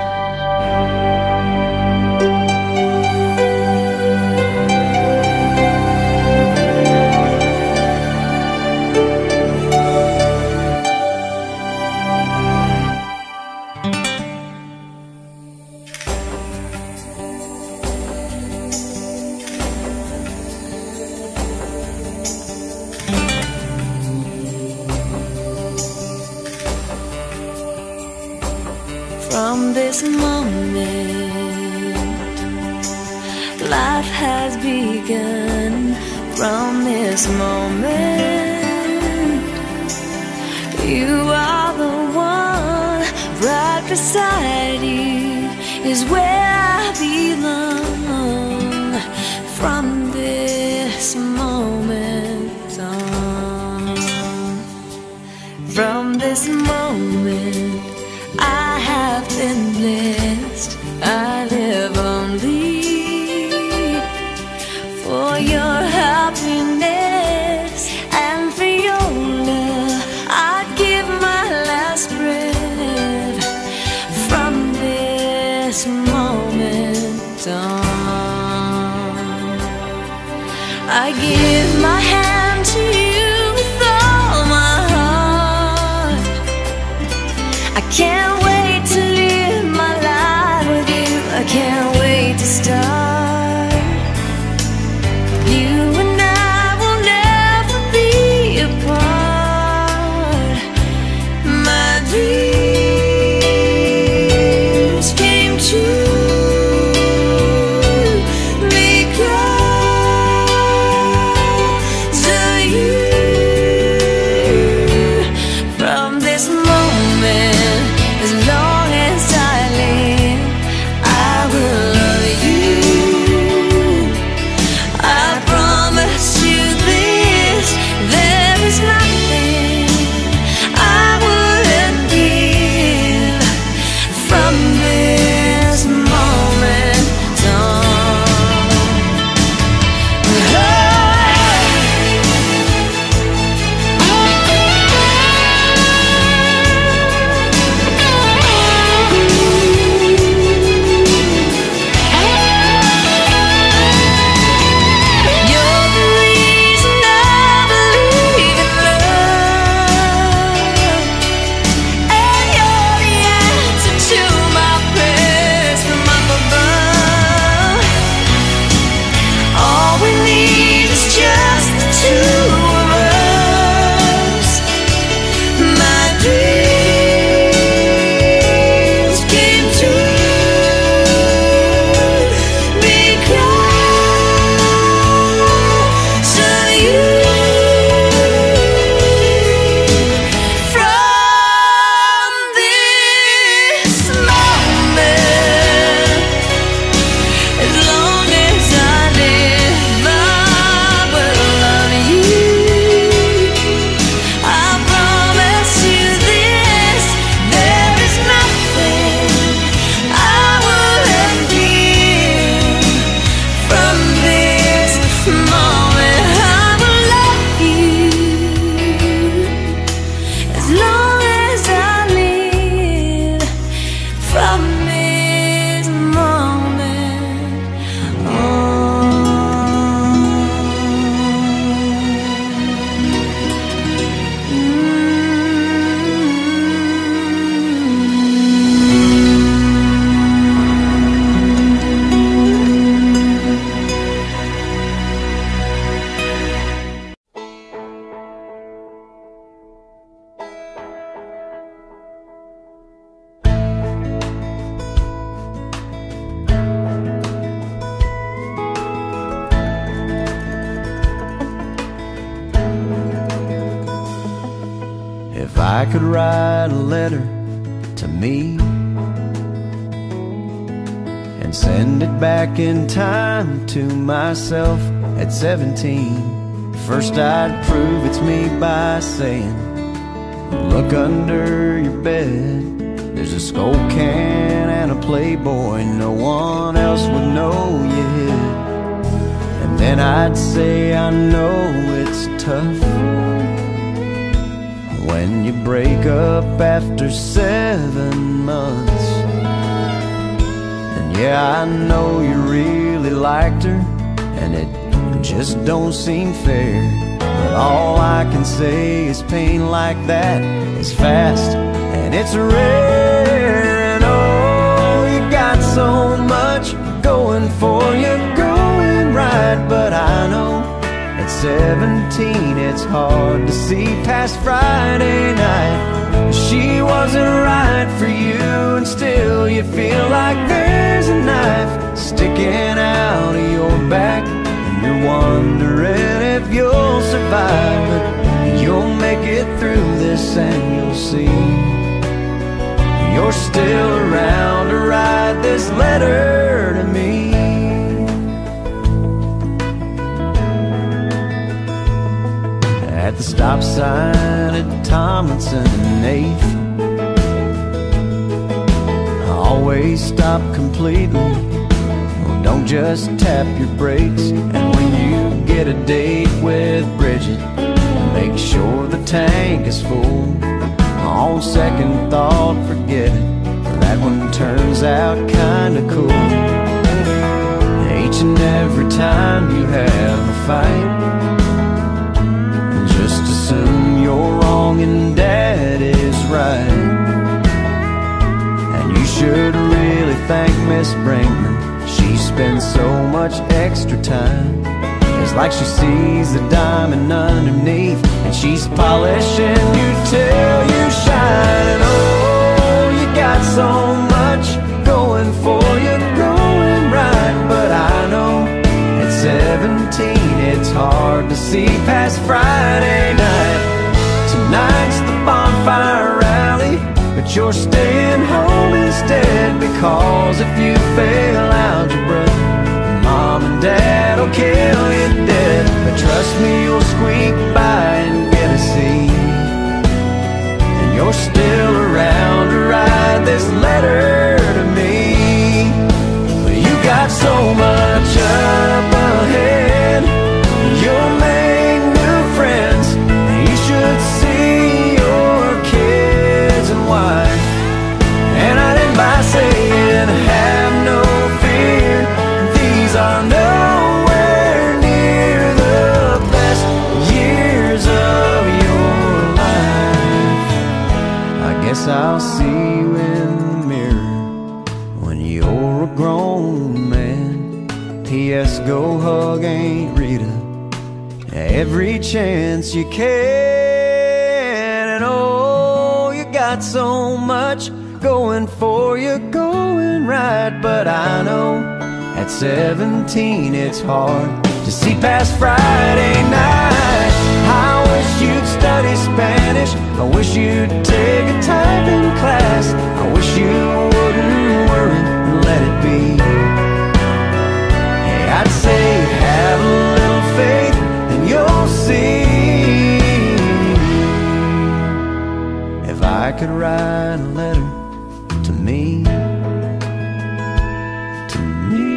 G: From this moment, life has begun. From this moment, you are the one. Right beside you is where I belong. From this moment on, from this moment, I have been blessed. I live only for your happiness and for your love. I'd give my last breath. From this moment on, I give my hand to you with all my heart. I can't wait to live my life with you. I can't wait to start. You and I will never be apart. My dreams came true because
D: I could write a letter to me and send it back in time to myself at 17, first I'd prove it's me by saying, look under your bed, there's a Skull can and a Playboy no one else would know you hid. And then I'd say, I know it's tough when you break up after 7 months. And yeah, I know you really liked her, and it just don't seem fair. But all I can say is pain like that is fast and it's rare. And oh, you got so much going for you, going right. But I know at 17 it's hard to see past Friday night. She wasn't right for you, and still you feel like there's a knife sticking out of your back. You're wondering if you'll survive, but you'll make it through this and you'll see you're still around to write this letter to me. At the stop sign at Tomlinson and 8th, I always stop completely. Don't just tap your brakes. And when you get a date with Bridget, make sure the tank is full. On second thought, forget it, that one turns out kinda cool. Each and every time you have a fight, just assume you're wrong and Dad is right. And you should really thank Miss Brinkman. She spends so much extra time. It's like she sees the diamond underneath, and she's polishing you till you shine. And oh, you got so much going for you, going right. But I know at 17 it's hard to see past Friday night. Tonight's the bonfire rally, but you're staying home instead, because if you fail algebra, Mom and Dad will kill you dead. But trust me, you'll squeak by and get a C, and you're still around to write this letter to me. But you got so much up ahead, you'll make new friends, and you should see your kids and wife. And I end by saying, have no fear, these are nowhere near the best years of your life. I guess I'll see you in the mirror when you're a grown man. P.S. go hug Aunt Rita every chance you can. And oh, you got so much going for you, going right. But I know at 17 it's hard to see past Friday night. I wish you'd study Spanish, I wish you'd take a typing class, I wish you wouldn't worry and let it be. Hey, I'd say have a little faith and you'll see. If I could write a letter to me, to me.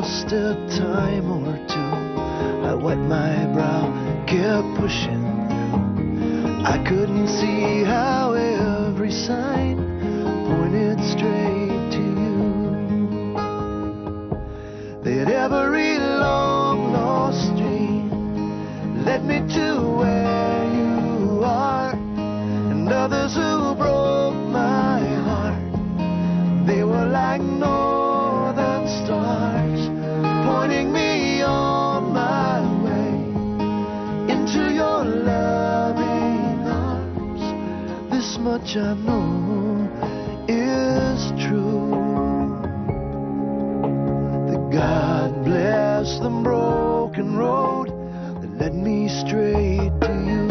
I: lost a time or two. I wiped my brow, kept pushing through. I couldn't see how every sign pointed straight to you. That every long lost stream led me to where you are, and others who broke my heart, they were like northern stars, pointing me on my way into your loving arms. This much I know is true, that God bless the broken road that led me straight to you.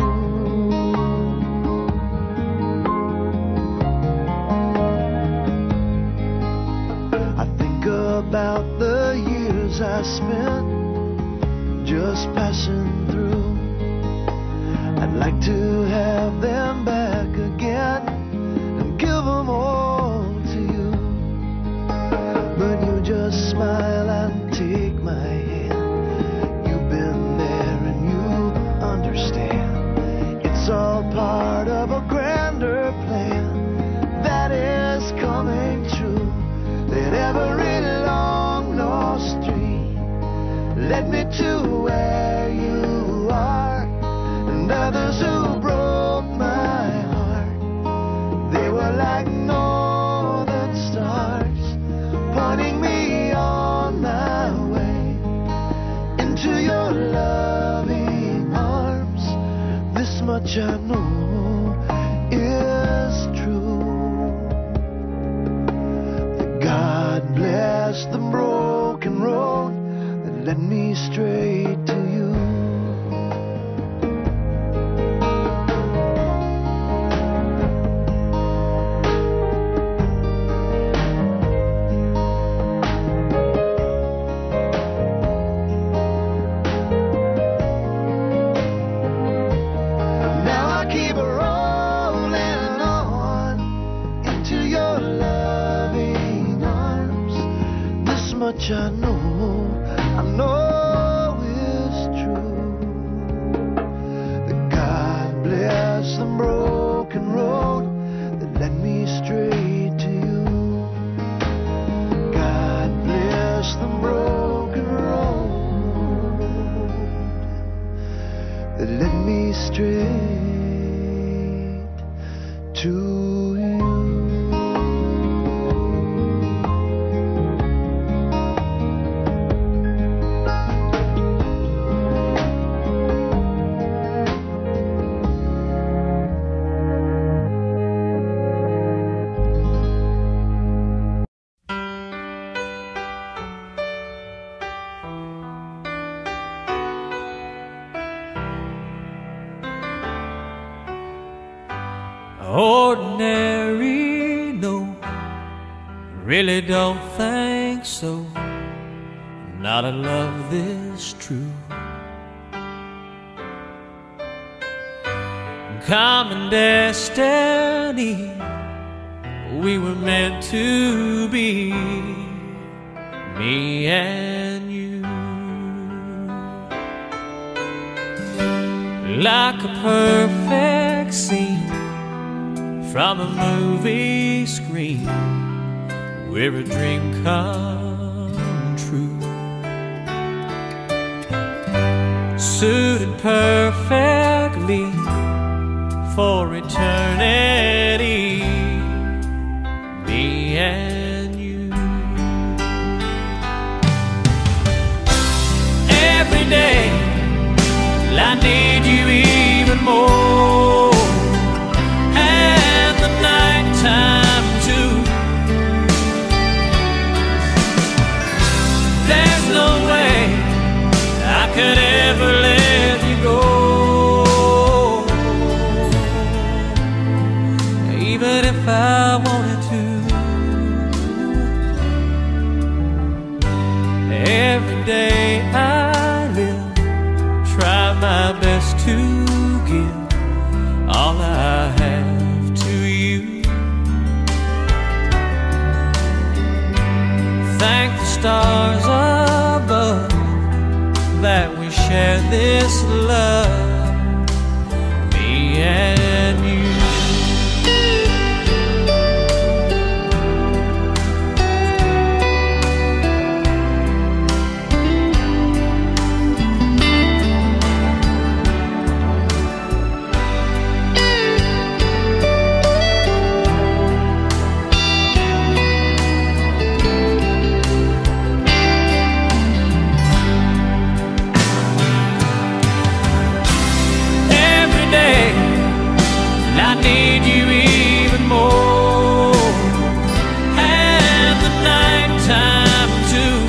I: I think about the years I spent just passing through. I'd like to have them back again and give them all to you. But you just smile and take my hand. You've been there and you understand. It's all part of a grander plan that is coming true. That every long lost dream led me to where you are, and others who broke my heart, they were like northern stars, pointing me on my way into your loving arms. This much I know is true, that God bless the broken road that led me straight to you. Much I know is true, that God bless the broken road that led me straight to you. God bless the broken road that led me straight to you.
B: Ordinary, no, really don't think so. Not a love this true. Common destiny, we were meant to be, me and you. Like a perfect scene from a movie screen, where a dream come true. Suited perfectly for eternity, me and you. Every day I need you even more, and the nighttime too. There's no way I could ever let you go, even if I wanted to. Every day I live, try my best to give all I have to you. Thank the stars share this love, me and you. I need you even more, and the nighttime too.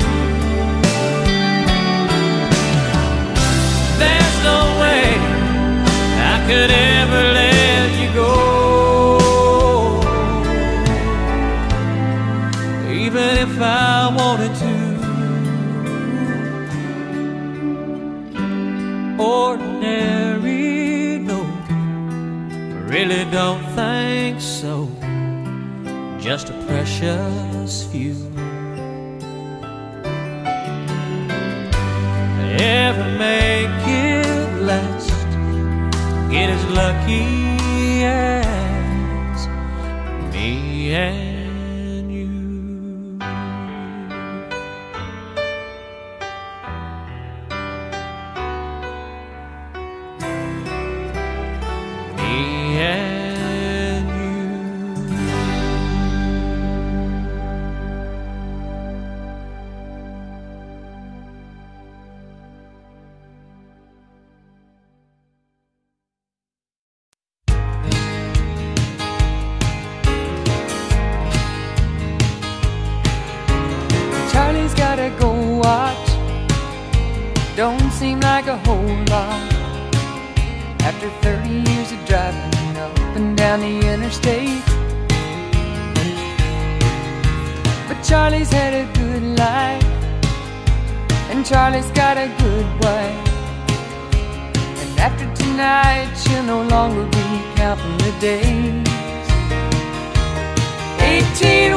B: There's no way I could ever let you go, even if I wanted to. Ordinary, no, really don't think so. Just a precious few. Ever make it last, get as lucky as me and you. Me and you.
J: Charlie's gotta go watch. Don't seem like a whole lot after 30 years of driving up and down the interstate. But Charlie's had a good life, and Charlie's got a good wife. And after tonight, she'll no longer be counting the days. 18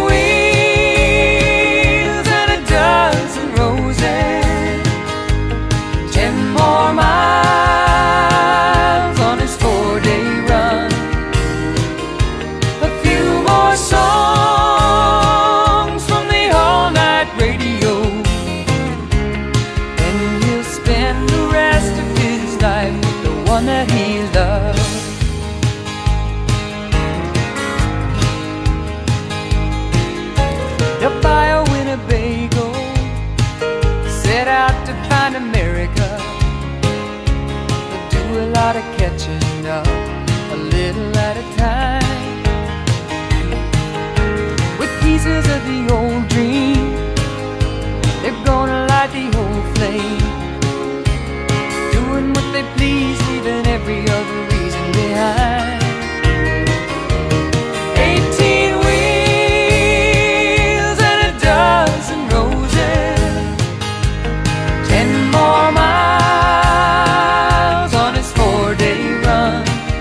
J: wheels and a dozen roses, 10 more miles on his 4-day run, a few more songs from the all-night radio, and he'll spend the rest of his life with the one that he loves. He'll buy a Winnebago, set out to find America. He'll do a lot of catching up, a little at a time, with pieces of the old dream. They're gonna light the old flame, doing what they please, leaving every other reason behind. 18 wheels and a dozen roses, 10 more miles on his 4-day run,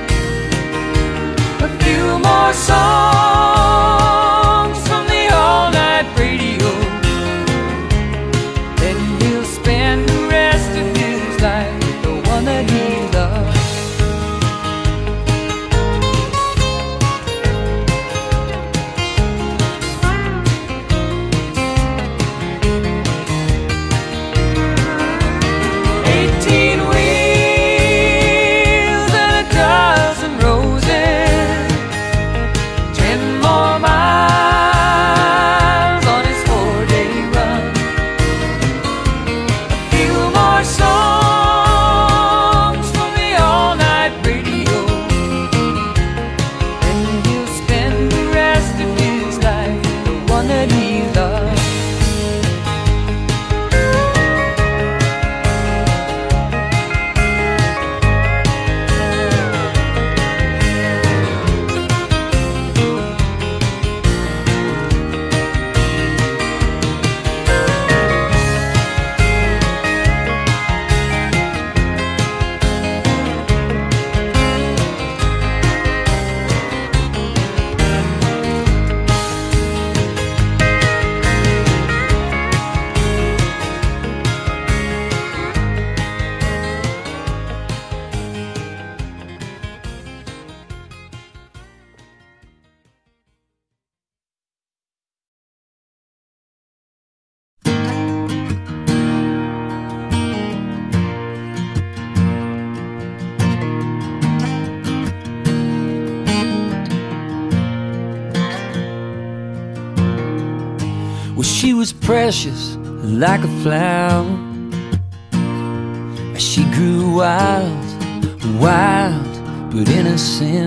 J: a few more songs from the all-night radio. Then he'll spend the rest of his life with the one that he loves. Songs
C: was precious like a flower. She grew wild, wild but innocent.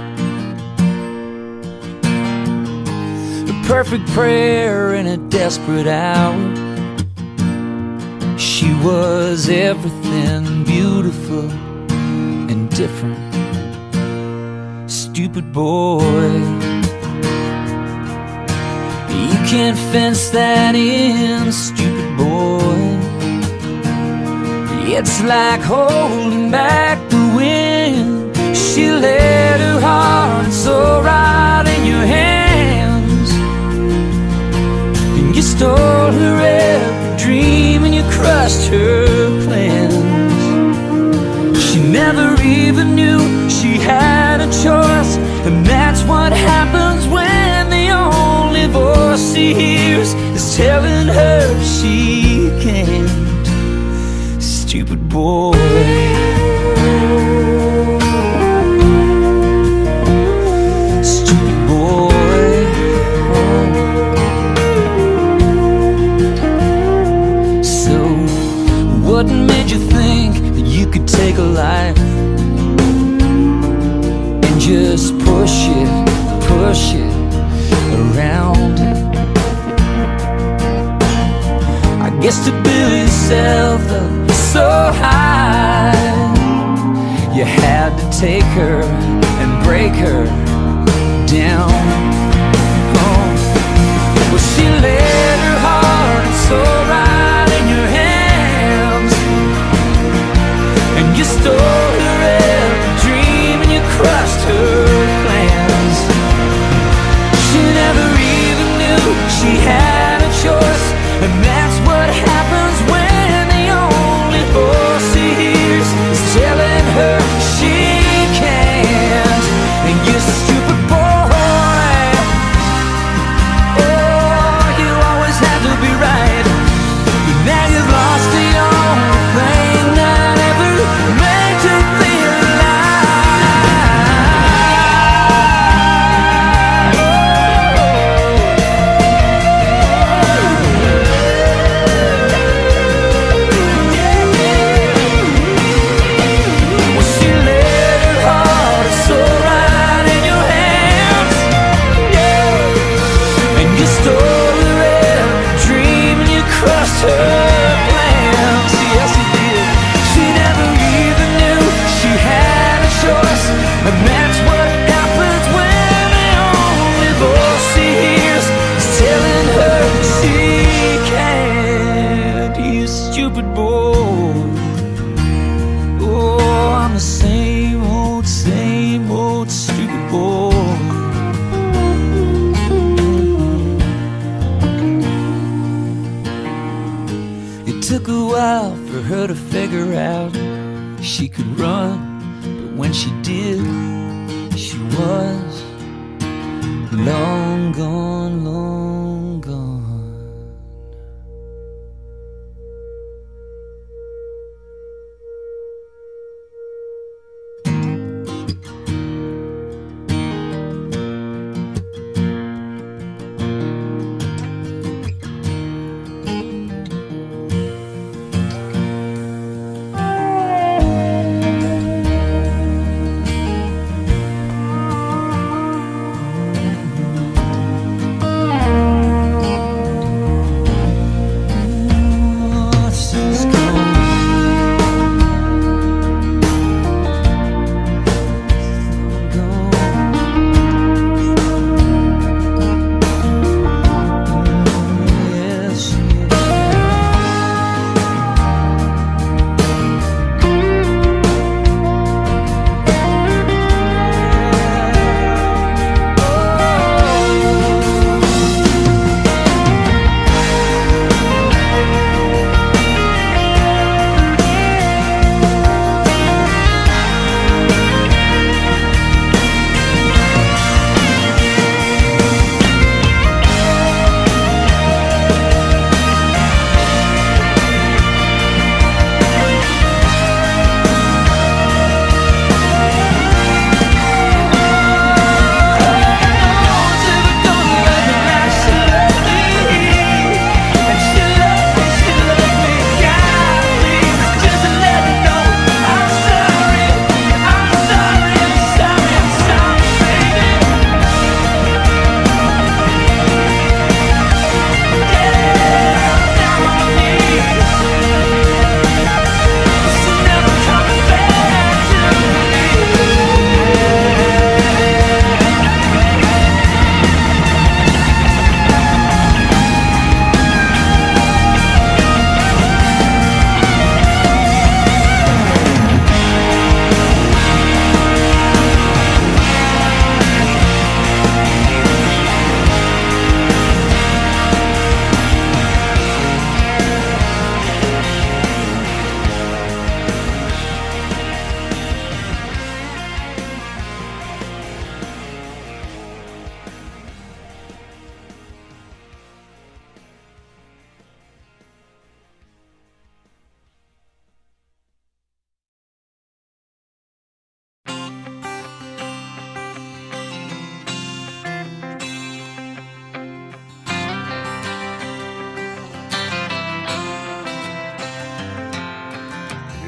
C: A perfect prayer in a desperate hour. She was everything beautiful and different. Stupid boy, you can't fence that in, stupid boy. It's like holding back the wind. She laid her heart and soul right in your hands, and you stole her every dream and you crushed her plans. She never even knew she had a choice, and that's what happens when the only voice she hears is telling her she can't. Stupid boy. Stupid boy. So, what made you think that you could take a life and just push it around? I guess to build yourself up so high, you had to take her and break her down. Oh. Well, she laid her heart and soul right in your hands, and you stole her every dream and you crushed her plans. She never even knew she had a choice, and that's what happens when voice she hears is telling her she can't. And you stupid boy, oh, you always had to be right, but now you've lost the only thing that ever made you feel her to figure out she could run, but when she did, she was long gone, long gone.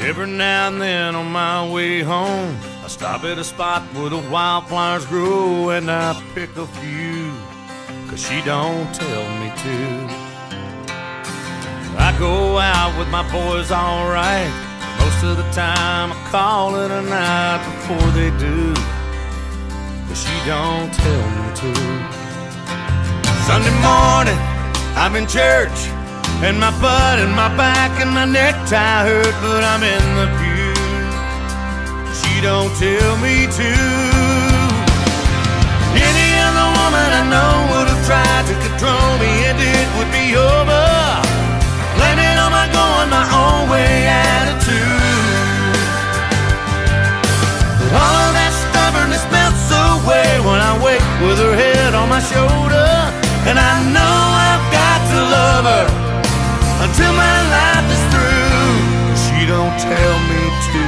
B: Every now and then on my way home, I stop at a spot where the wildflowers grow, and I pick a few, 'cause she don't tell me to. I go out with my boys alright. Most of the time I call it a night before they do, 'cause she don't tell me to. Sunday morning, I'm in church, and my butt and my back and my necktie hurt, but I'm in the pew. She don't tell me to. Any other woman I know would have tried to control me, and it would be over. Blaming on my going my own way attitude. But all of that stubbornness melts away when I wake with her head on my shoulder, and I know I've got to love her until my life is through. She don't tell me to.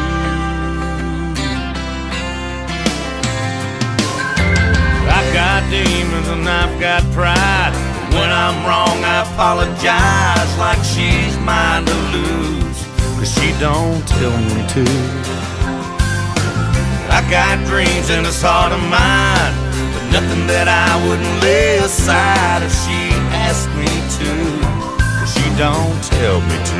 B: I've got demons and I've got pride. When I'm wrong, I apologize like she's mine to lose, 'cause she don't tell me to. I got dreams in this heart of mine, but nothing that I wouldn't lay aside if she asked me to. She don't tell me to.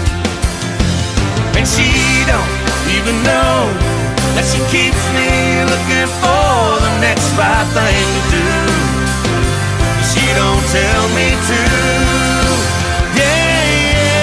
B: And she don't even know that she keeps me looking for the next right thing to do. She don't tell me to. Yeah,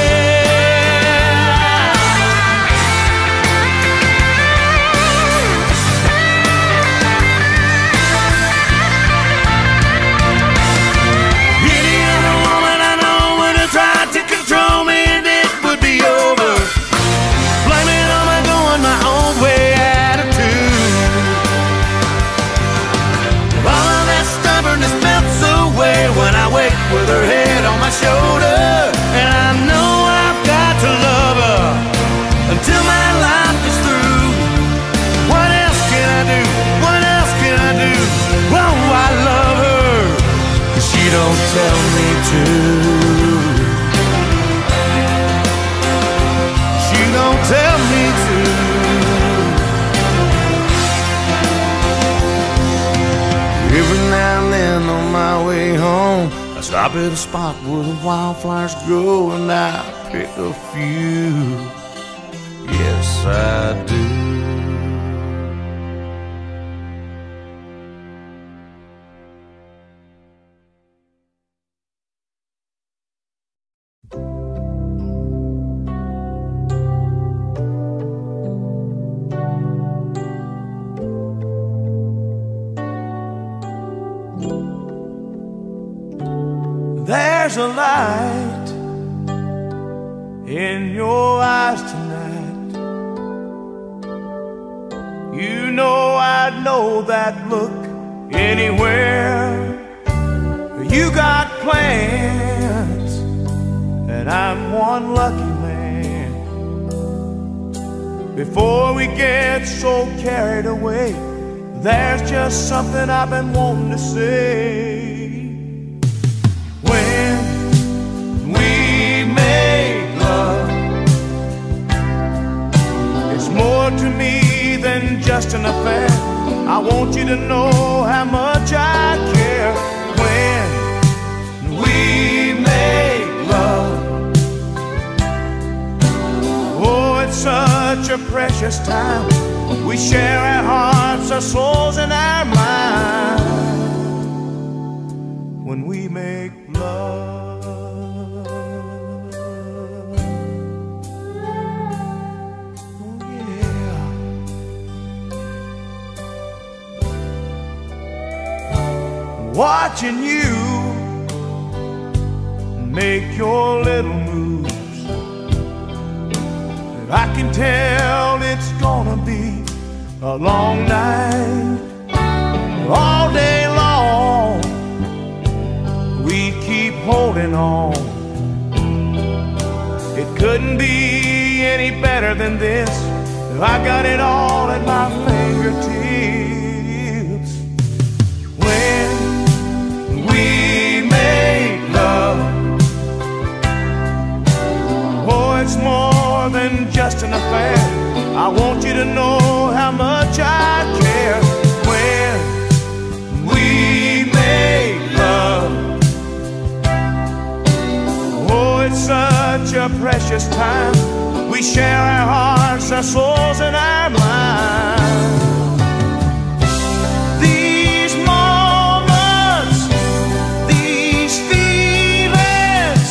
B: any other woman I know would have tried to control me, and it would be over. Blaming on my going my own way attitude. All of that stubbornness melts away when I wake with her head on my shoulder, and I know I've got to love her until my life is through. What else can I do? What else can I do? Oh, I love her, 'cause she don't tell me to. She don't tell me to. Every now and then on my way home, I stop at a spot where the wildflowers grow, and I pick a few. Yes, I do.
A: There's a light in your eyes tonight. You know I'd know that look anywhere. You got plans, and I'm one lucky man. Before we get so carried away, there's just something I've been wanting to say. When we make love, it's more to me than just an affair. I want you to know how much I care. When we make love, oh, it's such a precious time. We share our hearts, our souls, and our minds when we make love. Oh, yeah. Watching you make your little moves, I can tell it's gonna be a long night. All day long we keep holding on. It couldn't be any better than this. I got it all at my fingertips. When we make love, oh, it's more than just
K: just an affair. I want you to know how much I care. When we make love, oh, it's such a precious time. We share our hearts, our souls, and our minds. These moments, these feelings,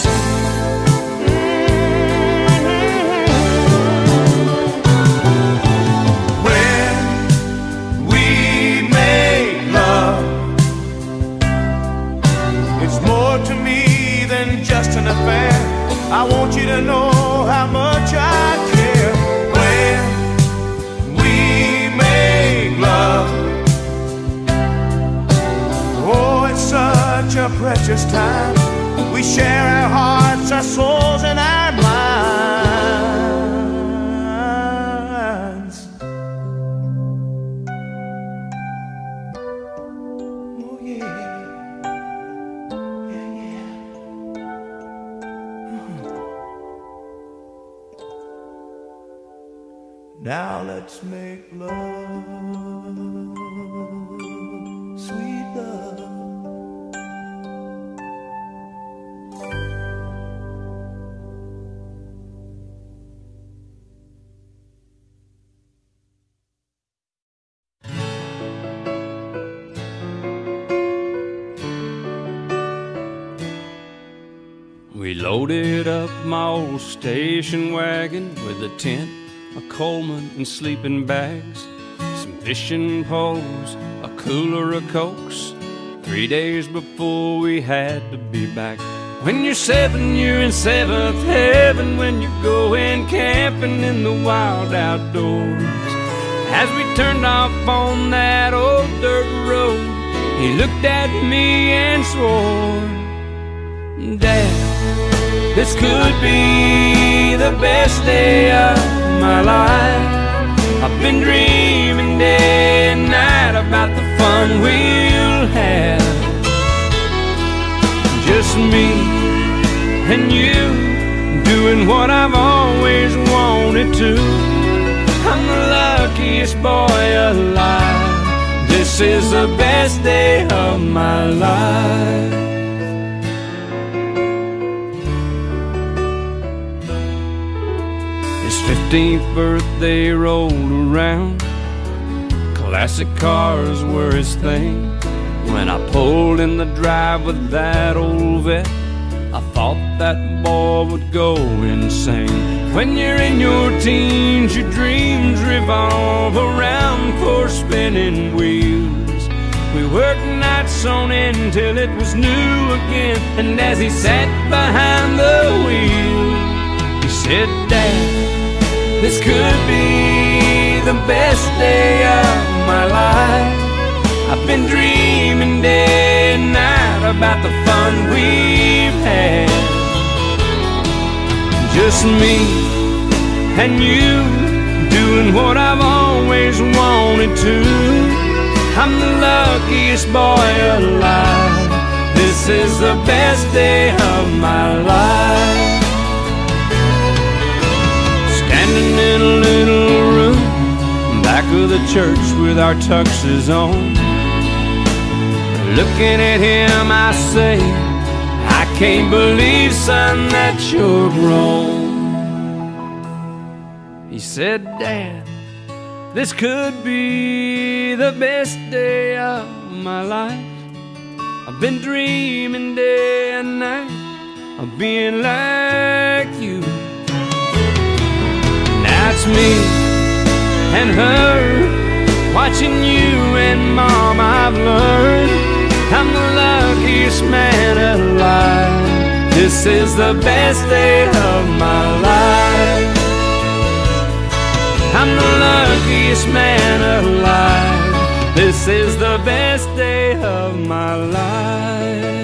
K: when we make love, it's more to me than just an affair. I want you to know how much I care. When we make love, oh, it's such a precious time. We share our hearts, our souls, and our minds. Oh, yeah. Now let's make love, sweet love.
B: We loaded up my old station wagon with a tent, a Coleman and sleeping bags, some fishing poles, a cooler of Cokes. 3 days before we had to be back. When you're 7, you're in 7th heaven. When you're going camping in the wild outdoors. As we turned off on that old dirt road, he looked at me and swore, Dad, this could be the best day of my life. I've been dreaming day and night about the fun we'll have. Just me and you doing what I've always wanted to. I'm the luckiest boy alive. This is the best day of my life. His 15th birthday rolled around. Classic cars were his thing. When I pulled in the drive with that old vet, I thought that boy would go insane. When you're in your teens, your dreams revolve around four spinning wheels. We worked nights on end till it was new again. And as he sat behind the wheel, he said, Dad, this could be the best day of my life. I've been dreaming day and night about the fun we've had. Just me and you doing what I've always wanted to. I'm the luckiest boy alive. This is the best day of my life. Standing in a little room back of the church with our tuxes on, looking at him I say, I can't believe, son, that you're grown. He said, Dad, this could be the best day of my life. I've been dreaming day and night of being like you. Now it's me and her, watching you and Mom. I've learned I'm the luckiest man alive. This is the best day of my life. I'm the luckiest man alive. This is the best day of my life.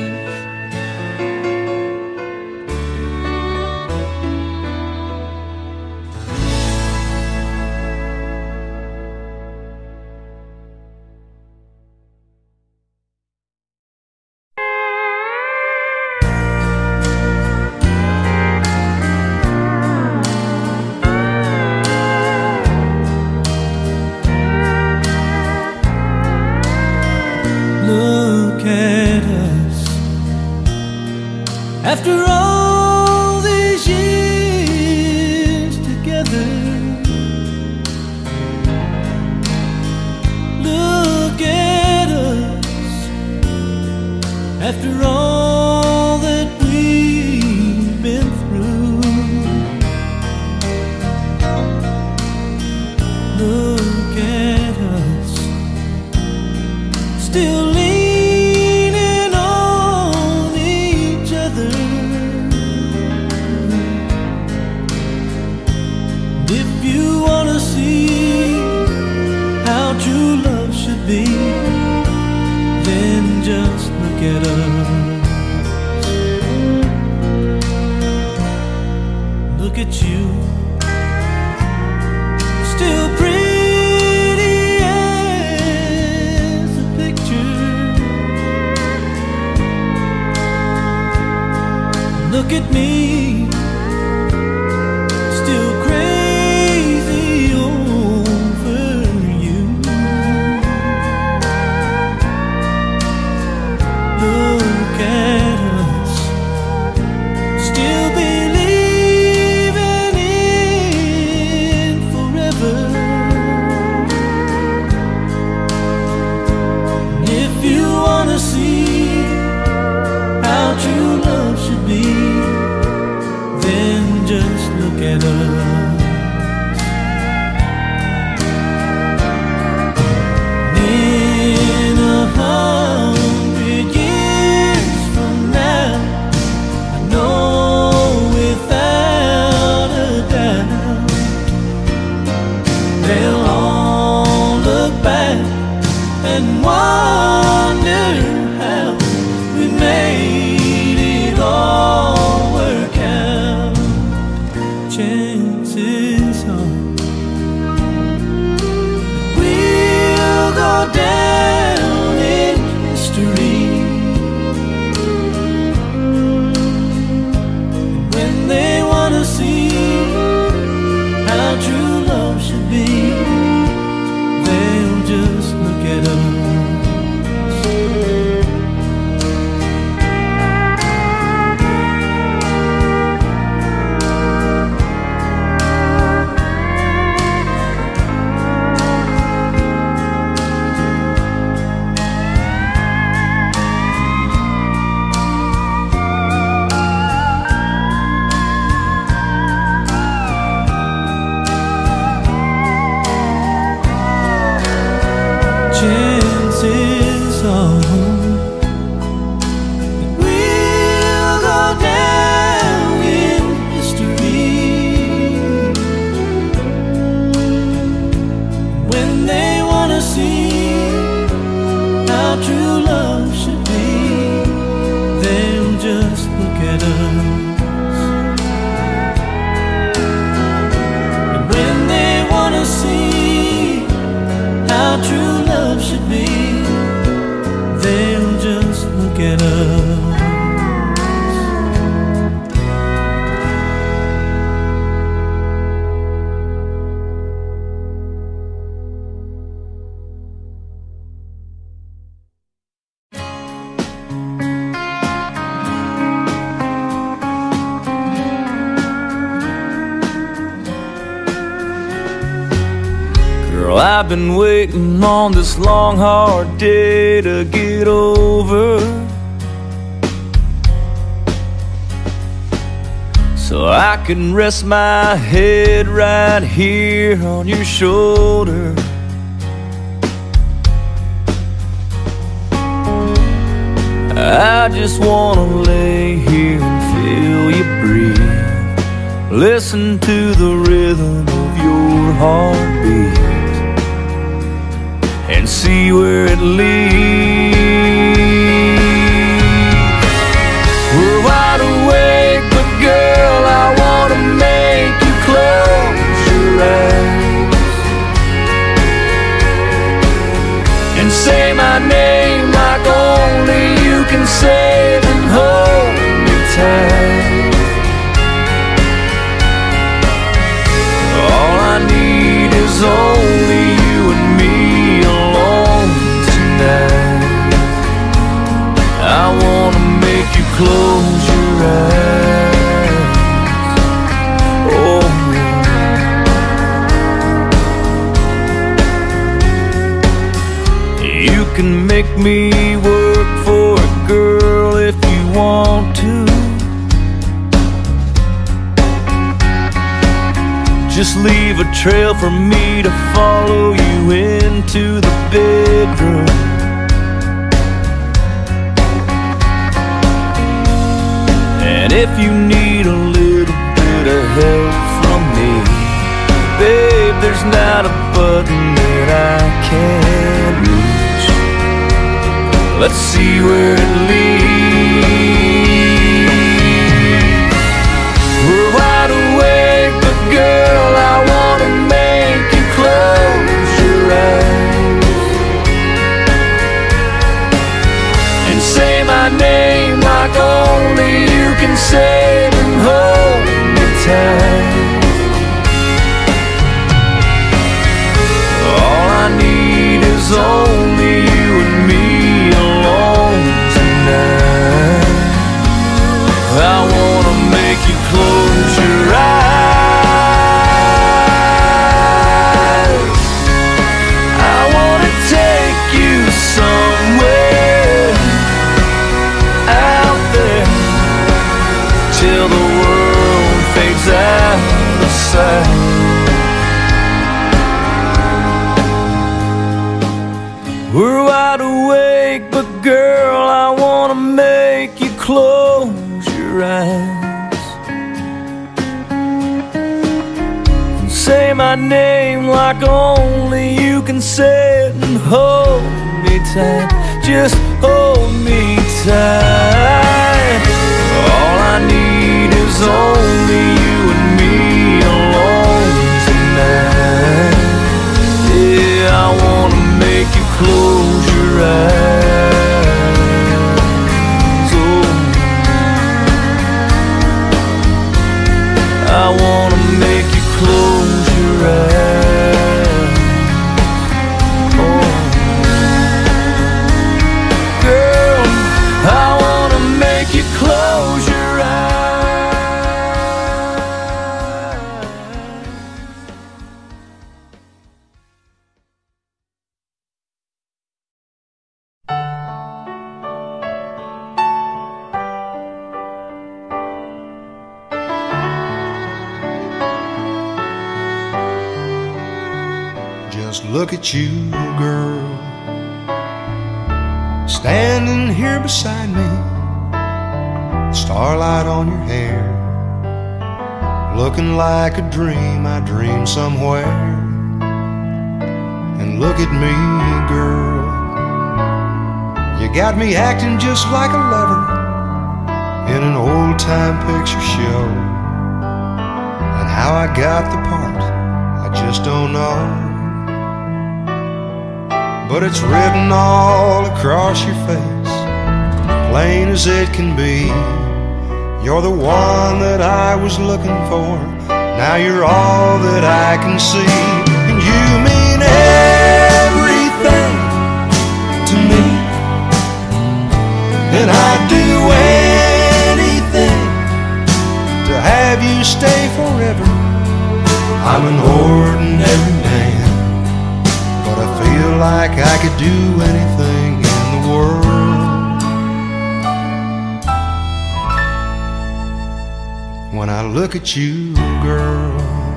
L: After all these years together, look at us. After all that we've been through, look at us, still leaning on each other. If you wanna see how true love should be, then just look at us. Look at you, still pretty as a picture. Look at me, still crazy over you. Look at us, still believing in forever. If you wanna see how true love should be, then just look at us. In 100 years from now, I know without a doubt, they'll all look back and wonder how we made it all work out. Chances are we'll go down in history. And when they wanna see how true love should be, they'll just look at us. Chances are we'll go down in history. When they wanna see how true love should be, they'll just look at us. And when they wanna see how true love should be, they'll just look at us.
B: Girl, I've been waiting on this long, hard day to get over, so I can rest my head right here on your shoulder. I just wanna lay here and feel you breathe, listen to the rhythm of your heartbeat, and see where it leads. We're wide awake, but girl, I wanna make you close your eyes and say my name like only you can say, and hold me tight. All I need is only you and me alone tonight. I wanna make you close your eyes.
L: You can make me work for a girl if you want to. Just leave a trail for me to follow you into the bedroom. And if you need a little bit of help from me, babe, there's not a button that I can't reach. Let's see where it leads. We're wide awake, but girl, I wanna make you close your eyes and say my name like only you can say it, and hold me tight. All I need is only you and me alone tonight. I wanna make you close your eyes. I wanna take you somewhere out there till the world fades out of sight. We're wide awake, but girl, I wanna make you close your eyes and say my name like only you can say it, and hold me tight, just hold me tight. All I need is only you and me alone tonight. Yeah, I wanna make you close your eyes. Oh, I wanna make you close your eyes. Oh, girl, I wanna make you close your
K: Just look at you, girl, standing here beside me, starlight on your hair, looking like a dream I dreamed somewhere. And look at me, girl, you got me acting just like a lover in an old-time picture show. And how I got the part, I just don't know. But it's written all across your face, plain as it can be. You're the one that I was looking for, now you're all that I can see. And you mean everything to me, and I'd do anything to have you stay forever. I'm an ordinary man, but I feel like I could do anything in the world. When I look at you, girl,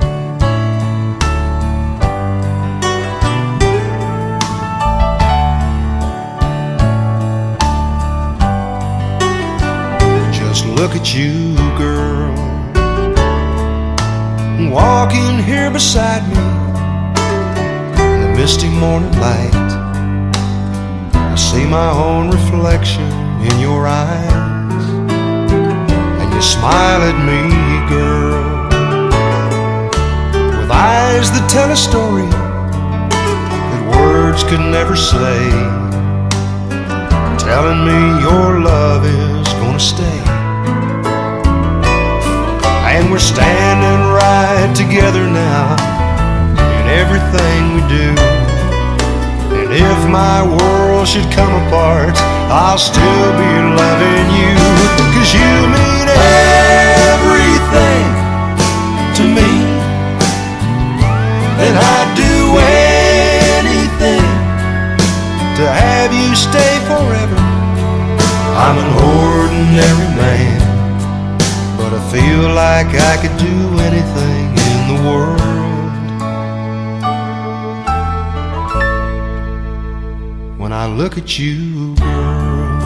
K: just look at you, girl, walking here beside me, misty morning light. I see my own reflection in your eyes, and you smile at me, girl, with eyes that tell a story that words could never say, telling me your love is gonna stay. And we're standing right together now in everything we do. And if my world should come apart, I'll still be loving you. 'Cause you mean everything to me, and I'd do anything to
I: I'm an ordinary man, but I feel like I could do anything in the world. When I look at you, girl.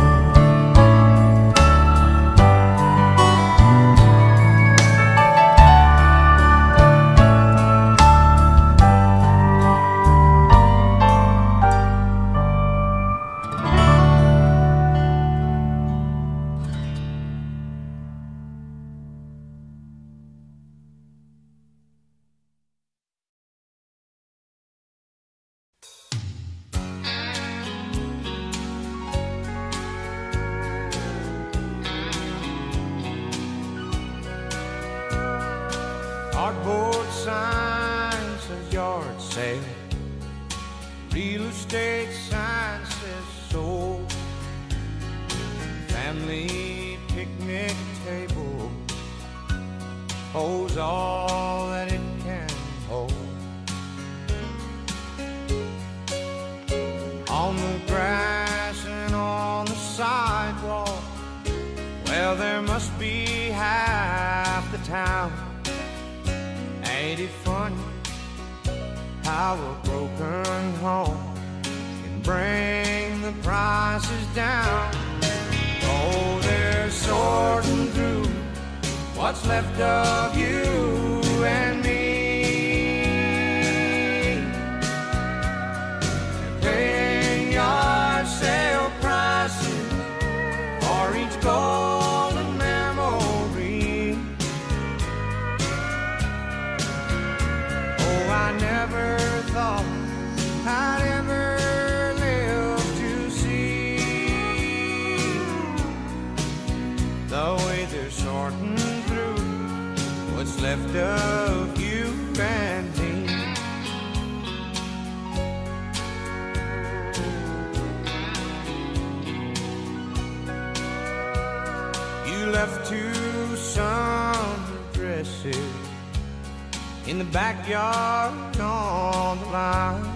K: Cardboard sign says yard sale, real estate sign says sold, family picnic table holds all that it can hold. On the grass and on the sidewalk, well, there must be half the town. Ain't it funny how a broken home can bring the prices down? Oh, they're sorting through what's left of you and me. They're paying yard sale prices for each golden memory. Oh, I never thought I'd ever live to see the way they're sorting through what's left of you and me. You left 2 summer dresses in the backyard on the line.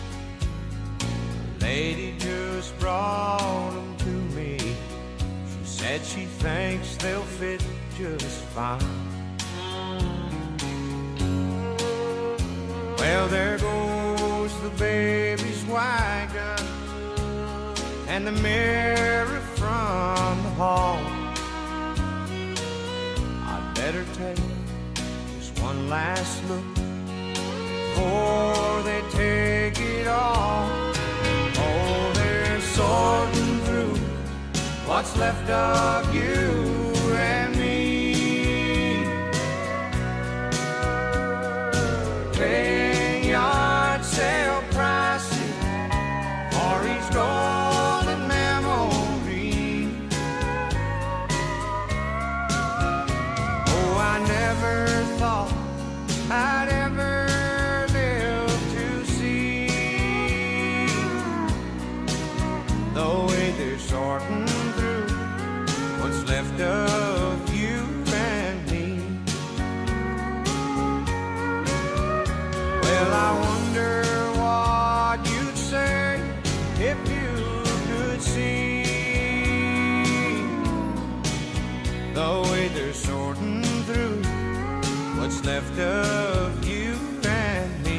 K: The lady just brought them to me. She said she thinks they'll fit just fine. Well, there goes the baby's wagon and the mirror from the hall. I'd better take one last look before they take it all. Oh, they're sorting through what's left of you and me. Paying yard sale prices for each golden memory. Oh, I never thought I'd ever live to see the way they're sorting through what's left of you and me. Well, I wonder what you'd say if you could see the way they're sorting through what's left of you and me.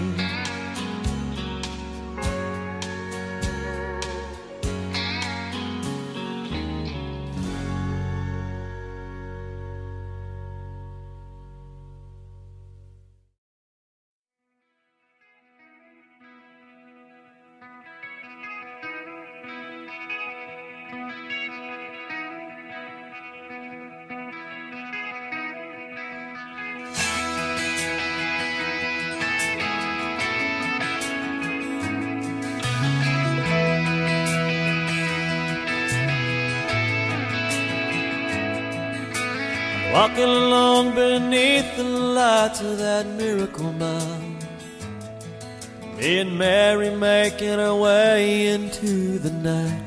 L: Walking along beneath the lights of that Miracle Mile, me and Mary making our way into the night.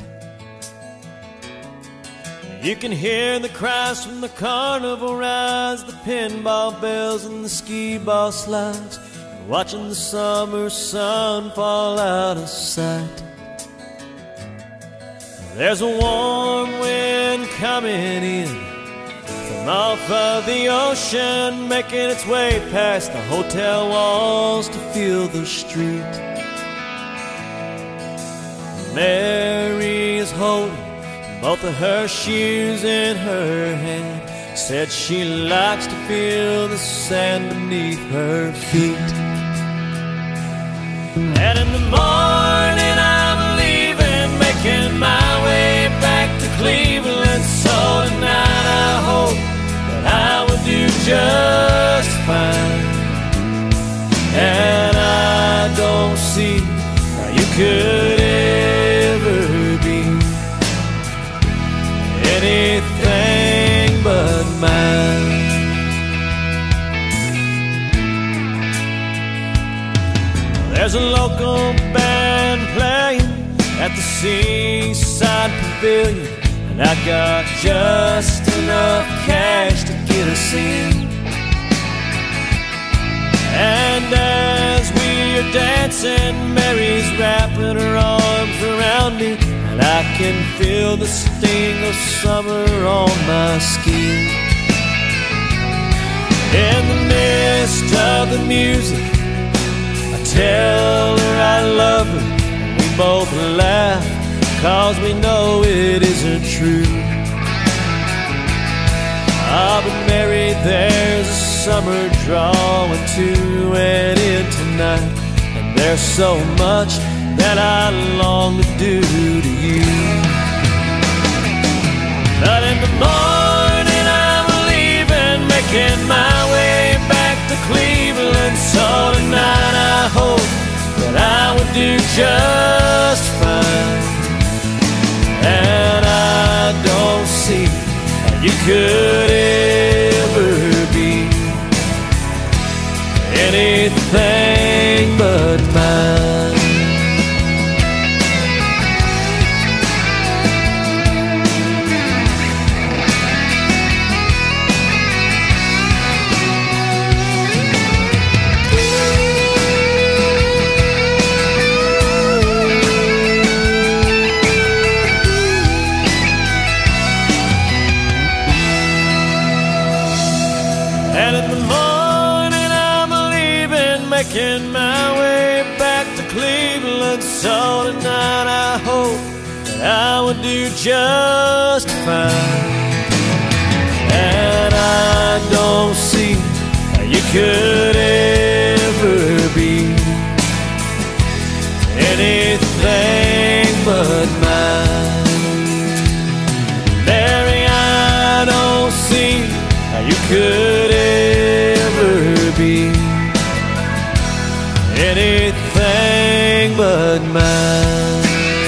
L: You can hear the cries from the carnival rides, the pinball bells and the skee-ball slides, watching the summer sun fall out of sight. There's a warm wind coming in from off of the ocean, making its way past the hotel walls to feel the street. Mary is holding both of her shoes in her hand. Said she likes to feel the sand beneath her feet. And in the morning I'm leaving, making my way back to Cleveland. So tonight I hope that I will do just fine. And I don't see how you could ever be anything but mine. There's a local band playing at the Seaside Pavilion, and I got just enough cash to get us in. And as we are dancing, Mary's wrapping her arms around me, and I can feel the sting of summer on my skin. In the midst of the music, I tell her I love her, and we both laugh, 'cause we know it isn't true. Ah, but Mary, there's a summer drawing to an end tonight, and there's so much that I long to do to you. But in the morning I'm leaving, making my way back to Cleveland. So tonight I hope that I would do just fine. And I don't see how you could ever be anything but mine. Making my way back to Cleveland. So tonight I hope that I would do just fine. And I don't see how you could ever be anything but mine. Mary, I don't see how you could ever be anything but mine.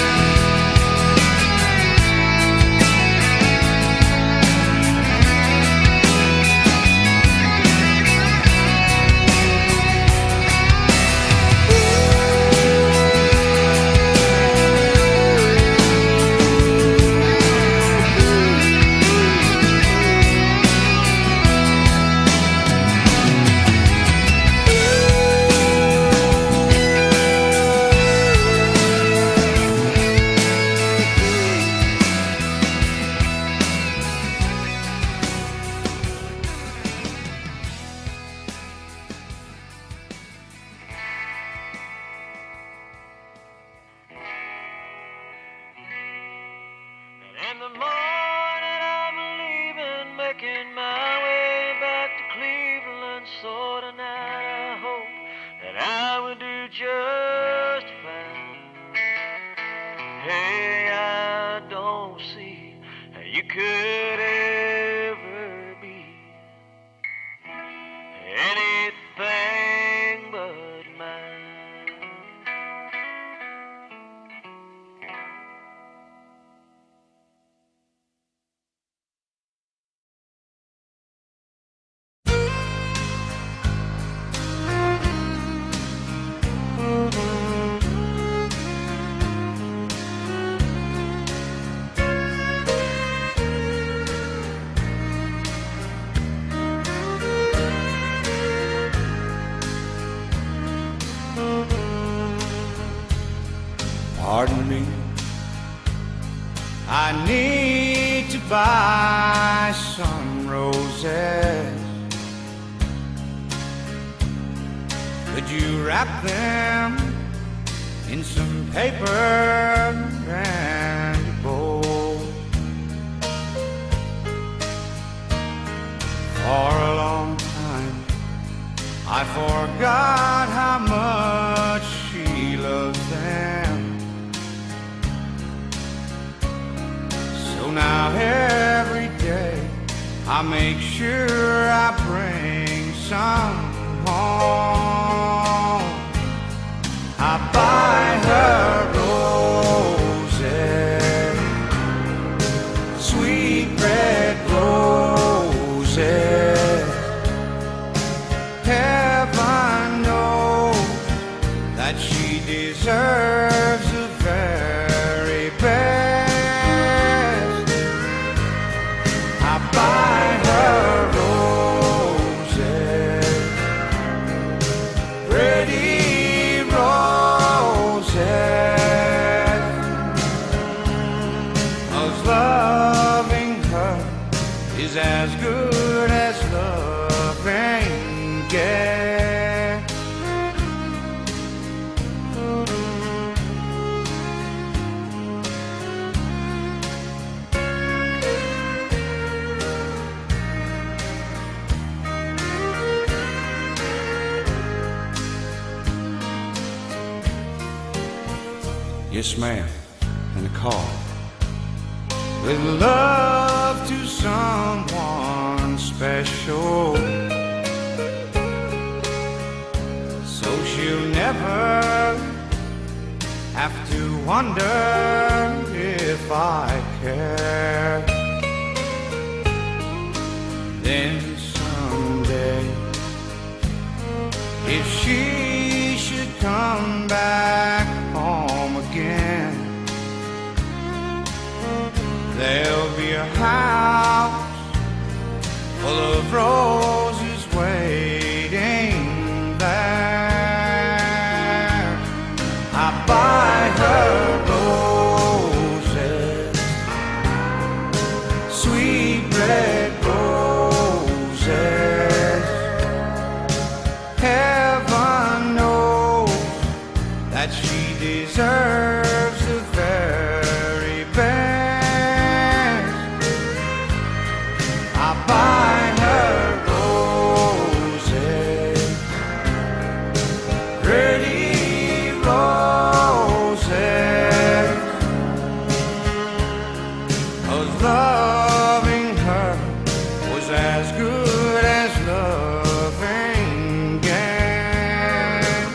L: In the morning I'm leaving, making my way back to Cleveland. So tonight I hope that I will do just fine. Hey, I don't see how you could ever be anything but mine. Pardon me,
K: I need to buy some roses. Could you wrap them in some paper and a bow? For a long time I forgot how much she loves them. So now every day I make sure I bring some home. I buy her roses, sweet red roses. Heaven knows that she deserves the very best. I buy her roses, pretty roses, 'cause loving her is as good as loving gets. Yes, ma'am, in a car. With love to someone special, so she'll never have to wonder if I care. Then someday, if she should come back home again, there'll be a house full of roses waiting there. I buy her roses, sweet red roses. Heaven knows that she deserves the very best. I buy her roses, pretty roses, 'cause loving her was as good as loving gets.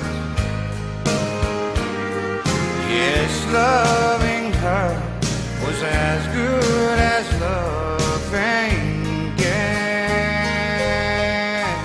K: Yes, loving her was as good as loving gets.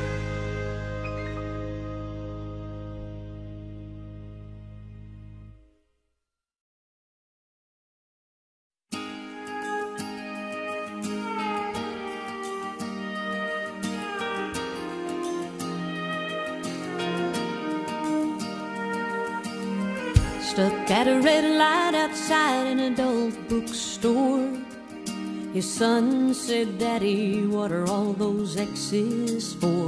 M: Stuck at a red light outside an adult bookstore. His son said, "Daddy, what are all those X's for?"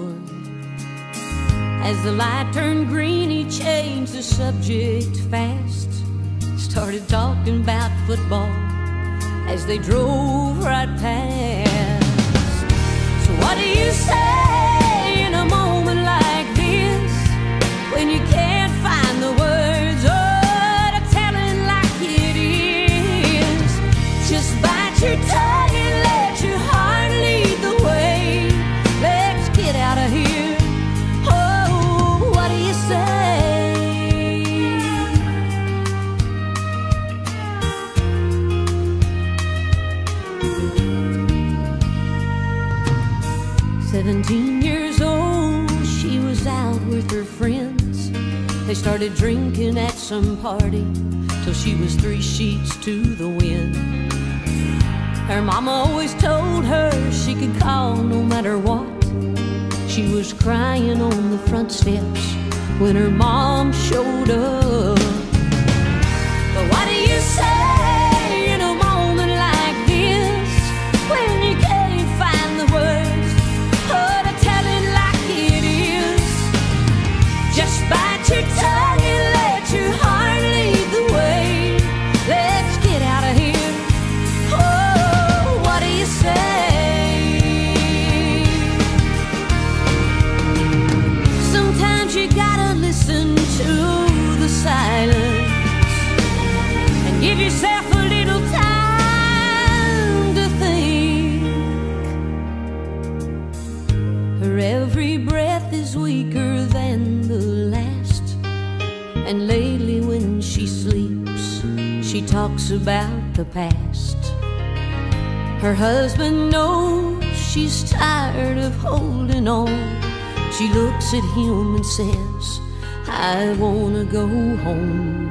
M: As the light turned green, he changed the subject fast. Started talking about football as they drove right past. So what do you say in a moment like this, when you can't find the words, to tell it like it is? Just bite your tongue and let your heart lead the way. Let's get out of here. Oh, what do you say? 17 years old, she was out with her friends. They started drinking at some party till she was 3 sheets to the wind. Her mama always told her she could call no matter what. She was crying on the front steps when her mom showed up. But what do you say in a moment she sleeps, she talks about the past. Her husband knows she's tired of holding on. She looks at him and says, I wanna go home.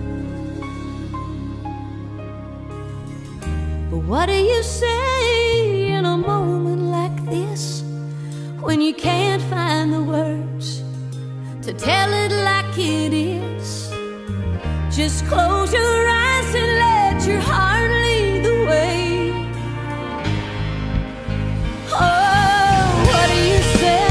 M: But what do you say in a moment like this, when you can't find the words to tell it like it is? Just close your eyes and let your heart lead the way. Oh, what do you say?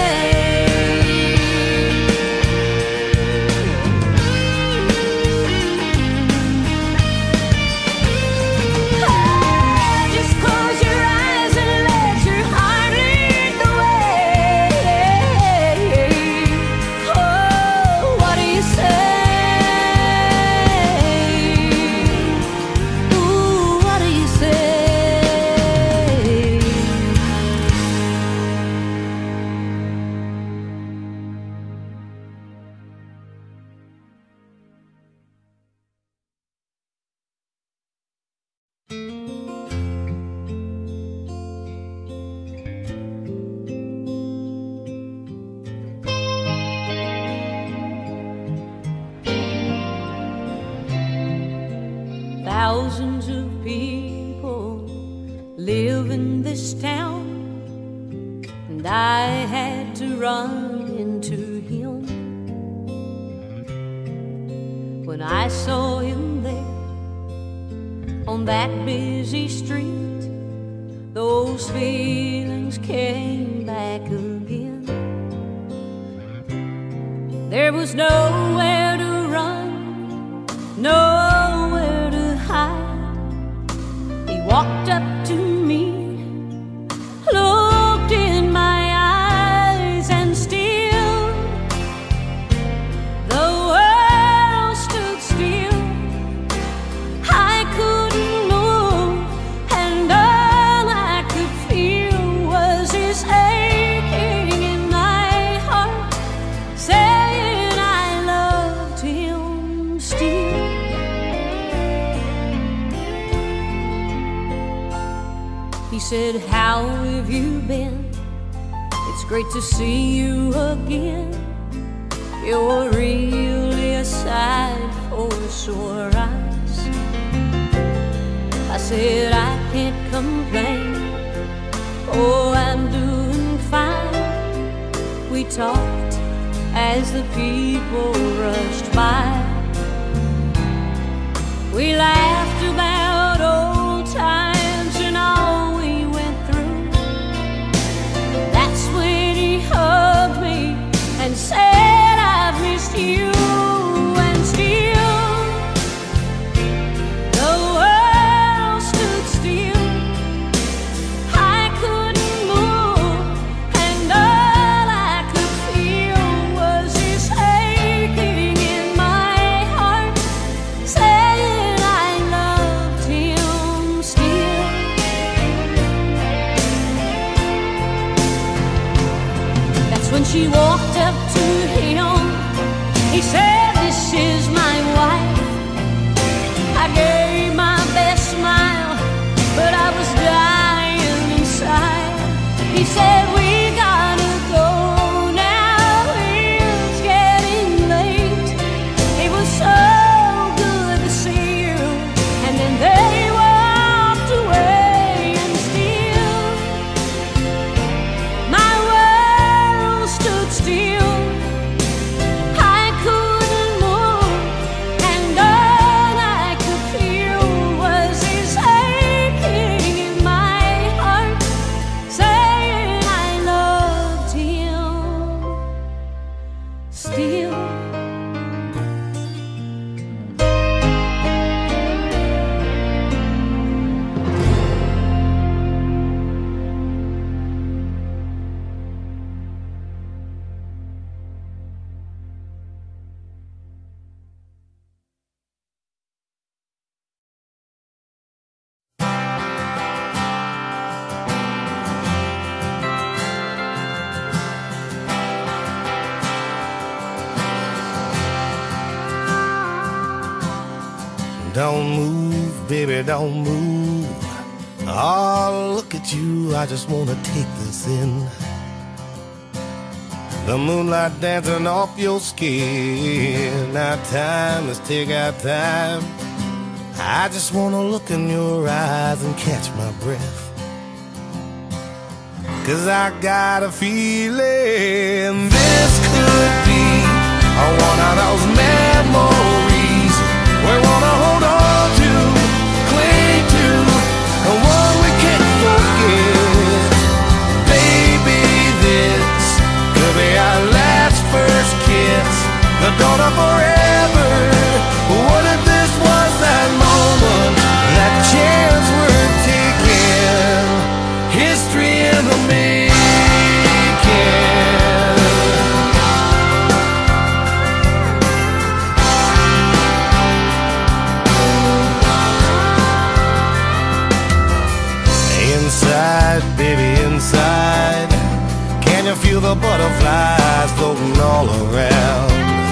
M: Thousands of people live in this town, and I had to run into him when I saw him there on that busy street. Those feelings came back again. There was nowhere to run, nowhere to hide. He walked up to me, looked in my eyes, and still the world stood still. I couldn't move, and all I could feel was his aching in my heart, saying I loved him still. He said, how have you been? It's great to see you again. You're really a sight for sore eyes. I said, I can't complain. Oh, I'm doing fine. We talked as the people rushed by. We laughed about old times and all we went through. That's when he hugged me and said, I've missed you. And still the world stood still. I couldn't move, and all I could feel was his aching in my
N: Don't move, baby, don't move. Oh, look at you, I just wanna take this in. The moonlight dancing off your skin. Now time, let's take our time. I just wanna look in your eyes and catch my breath. 'Cause I got a feeling this could be one of those memories we wanna hold on to, cling to, and one we can't forget. Baby, this could be our last first kiss, the dawn of forever. What if this was that moment, that chance we're taking? History in the making. Inside, baby, inside, can you feel the butterflies floating all around?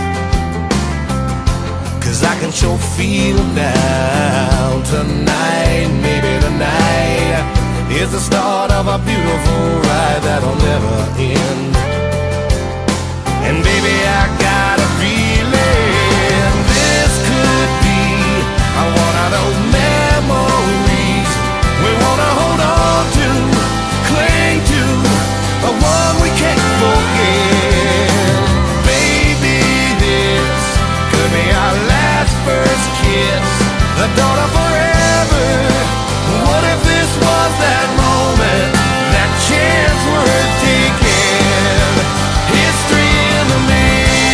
N: 'Cause I can sure feel now. Tonight, maybe tonight is the start of a beautiful ride that'll never end. And baby, I got a feeling this could be one of those memories we wanna hold on to, cling to, a one we can't forget. Baby, this could be our last first kiss, the dawn of forever. What if this was that moment, that chance we're taking? History in the making.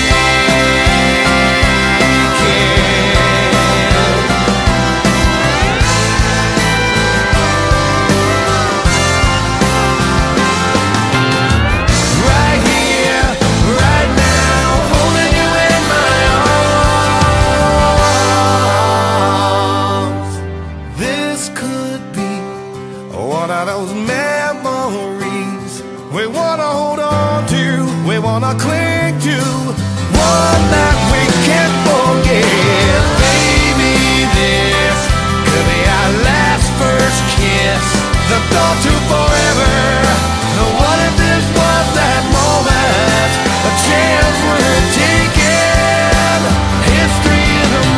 N: Right here, right now, holding you in my arms. This could be one of those memories we wanna hold on to, we wanna cling to, one that we can't forget. Baby, this could be our last first kiss, the thought to forever. What if this was that moment, a chance we're taking? History in the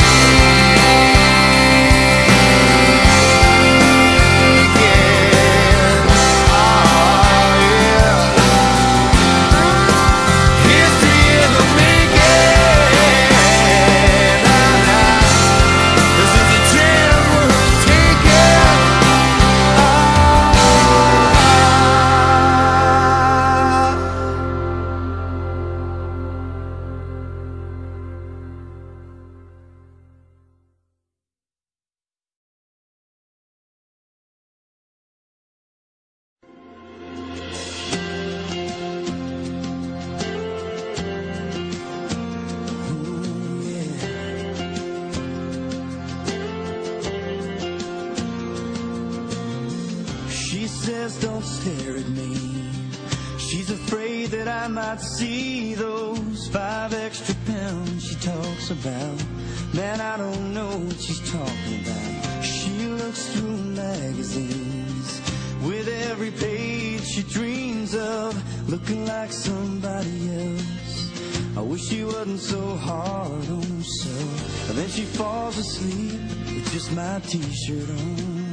O: She says don't stare at me. She's afraid that I might see those 5 extra pounds she talks about. Man, I don't know what she's talking about. She looks through magazines with every page she dreams of, looking like somebody else. I wish she wasn't so hard on herself. And then she falls asleep with just my t-shirt on.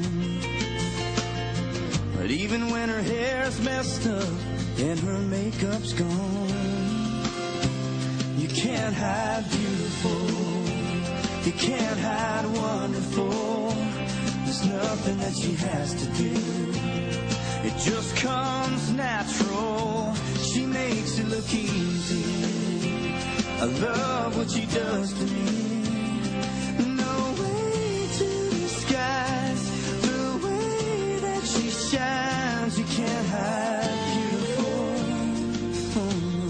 O: But even when her hair's messed up and her makeup's gone, you can't hide beautiful, you can't hide wonderful. There's nothing that she has to do, it just comes natural. She makes it look easy. I love what she does to me. No way to disguise the way that she shines. You can't hide beautiful. Oh no.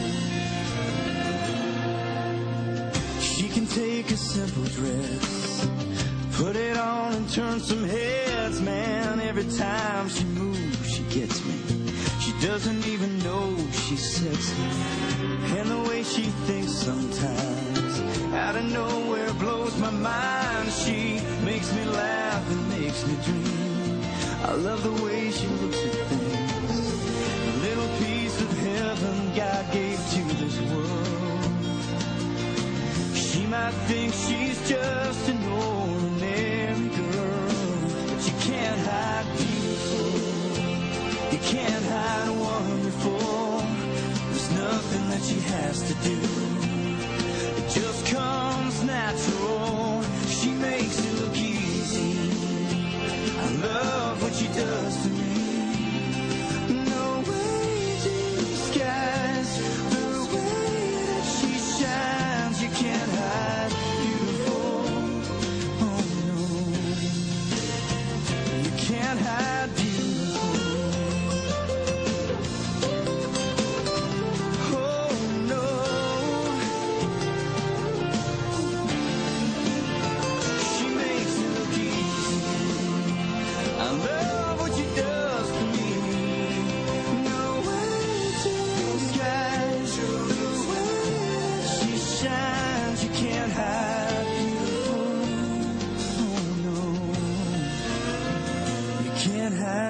O: She can take a simple dress, put it on and turn some heads. Man, every time she moves, she gets me. She doesn't even know she's sexy. And the way she thinks sometimes out of nowhere blows my mind. she makes me laugh and makes me dream. I love the way she looks at things. A little piece of heaven God gave to this world. She might think she's just an ordinary girl, but you can't hide beautiful. You can't hide wonderful. There's nothing that she has to do. It just comes natural. She makes it look easy. I love what she does to me. No way to disguise the way that she shines. You can't hide beautiful. Oh no, you can't hide beautiful. Oh no, she makes it look easy. I love what she does to me. No way to disguise the way that she shines. You can't hide beautiful. Oh no, you can't hide.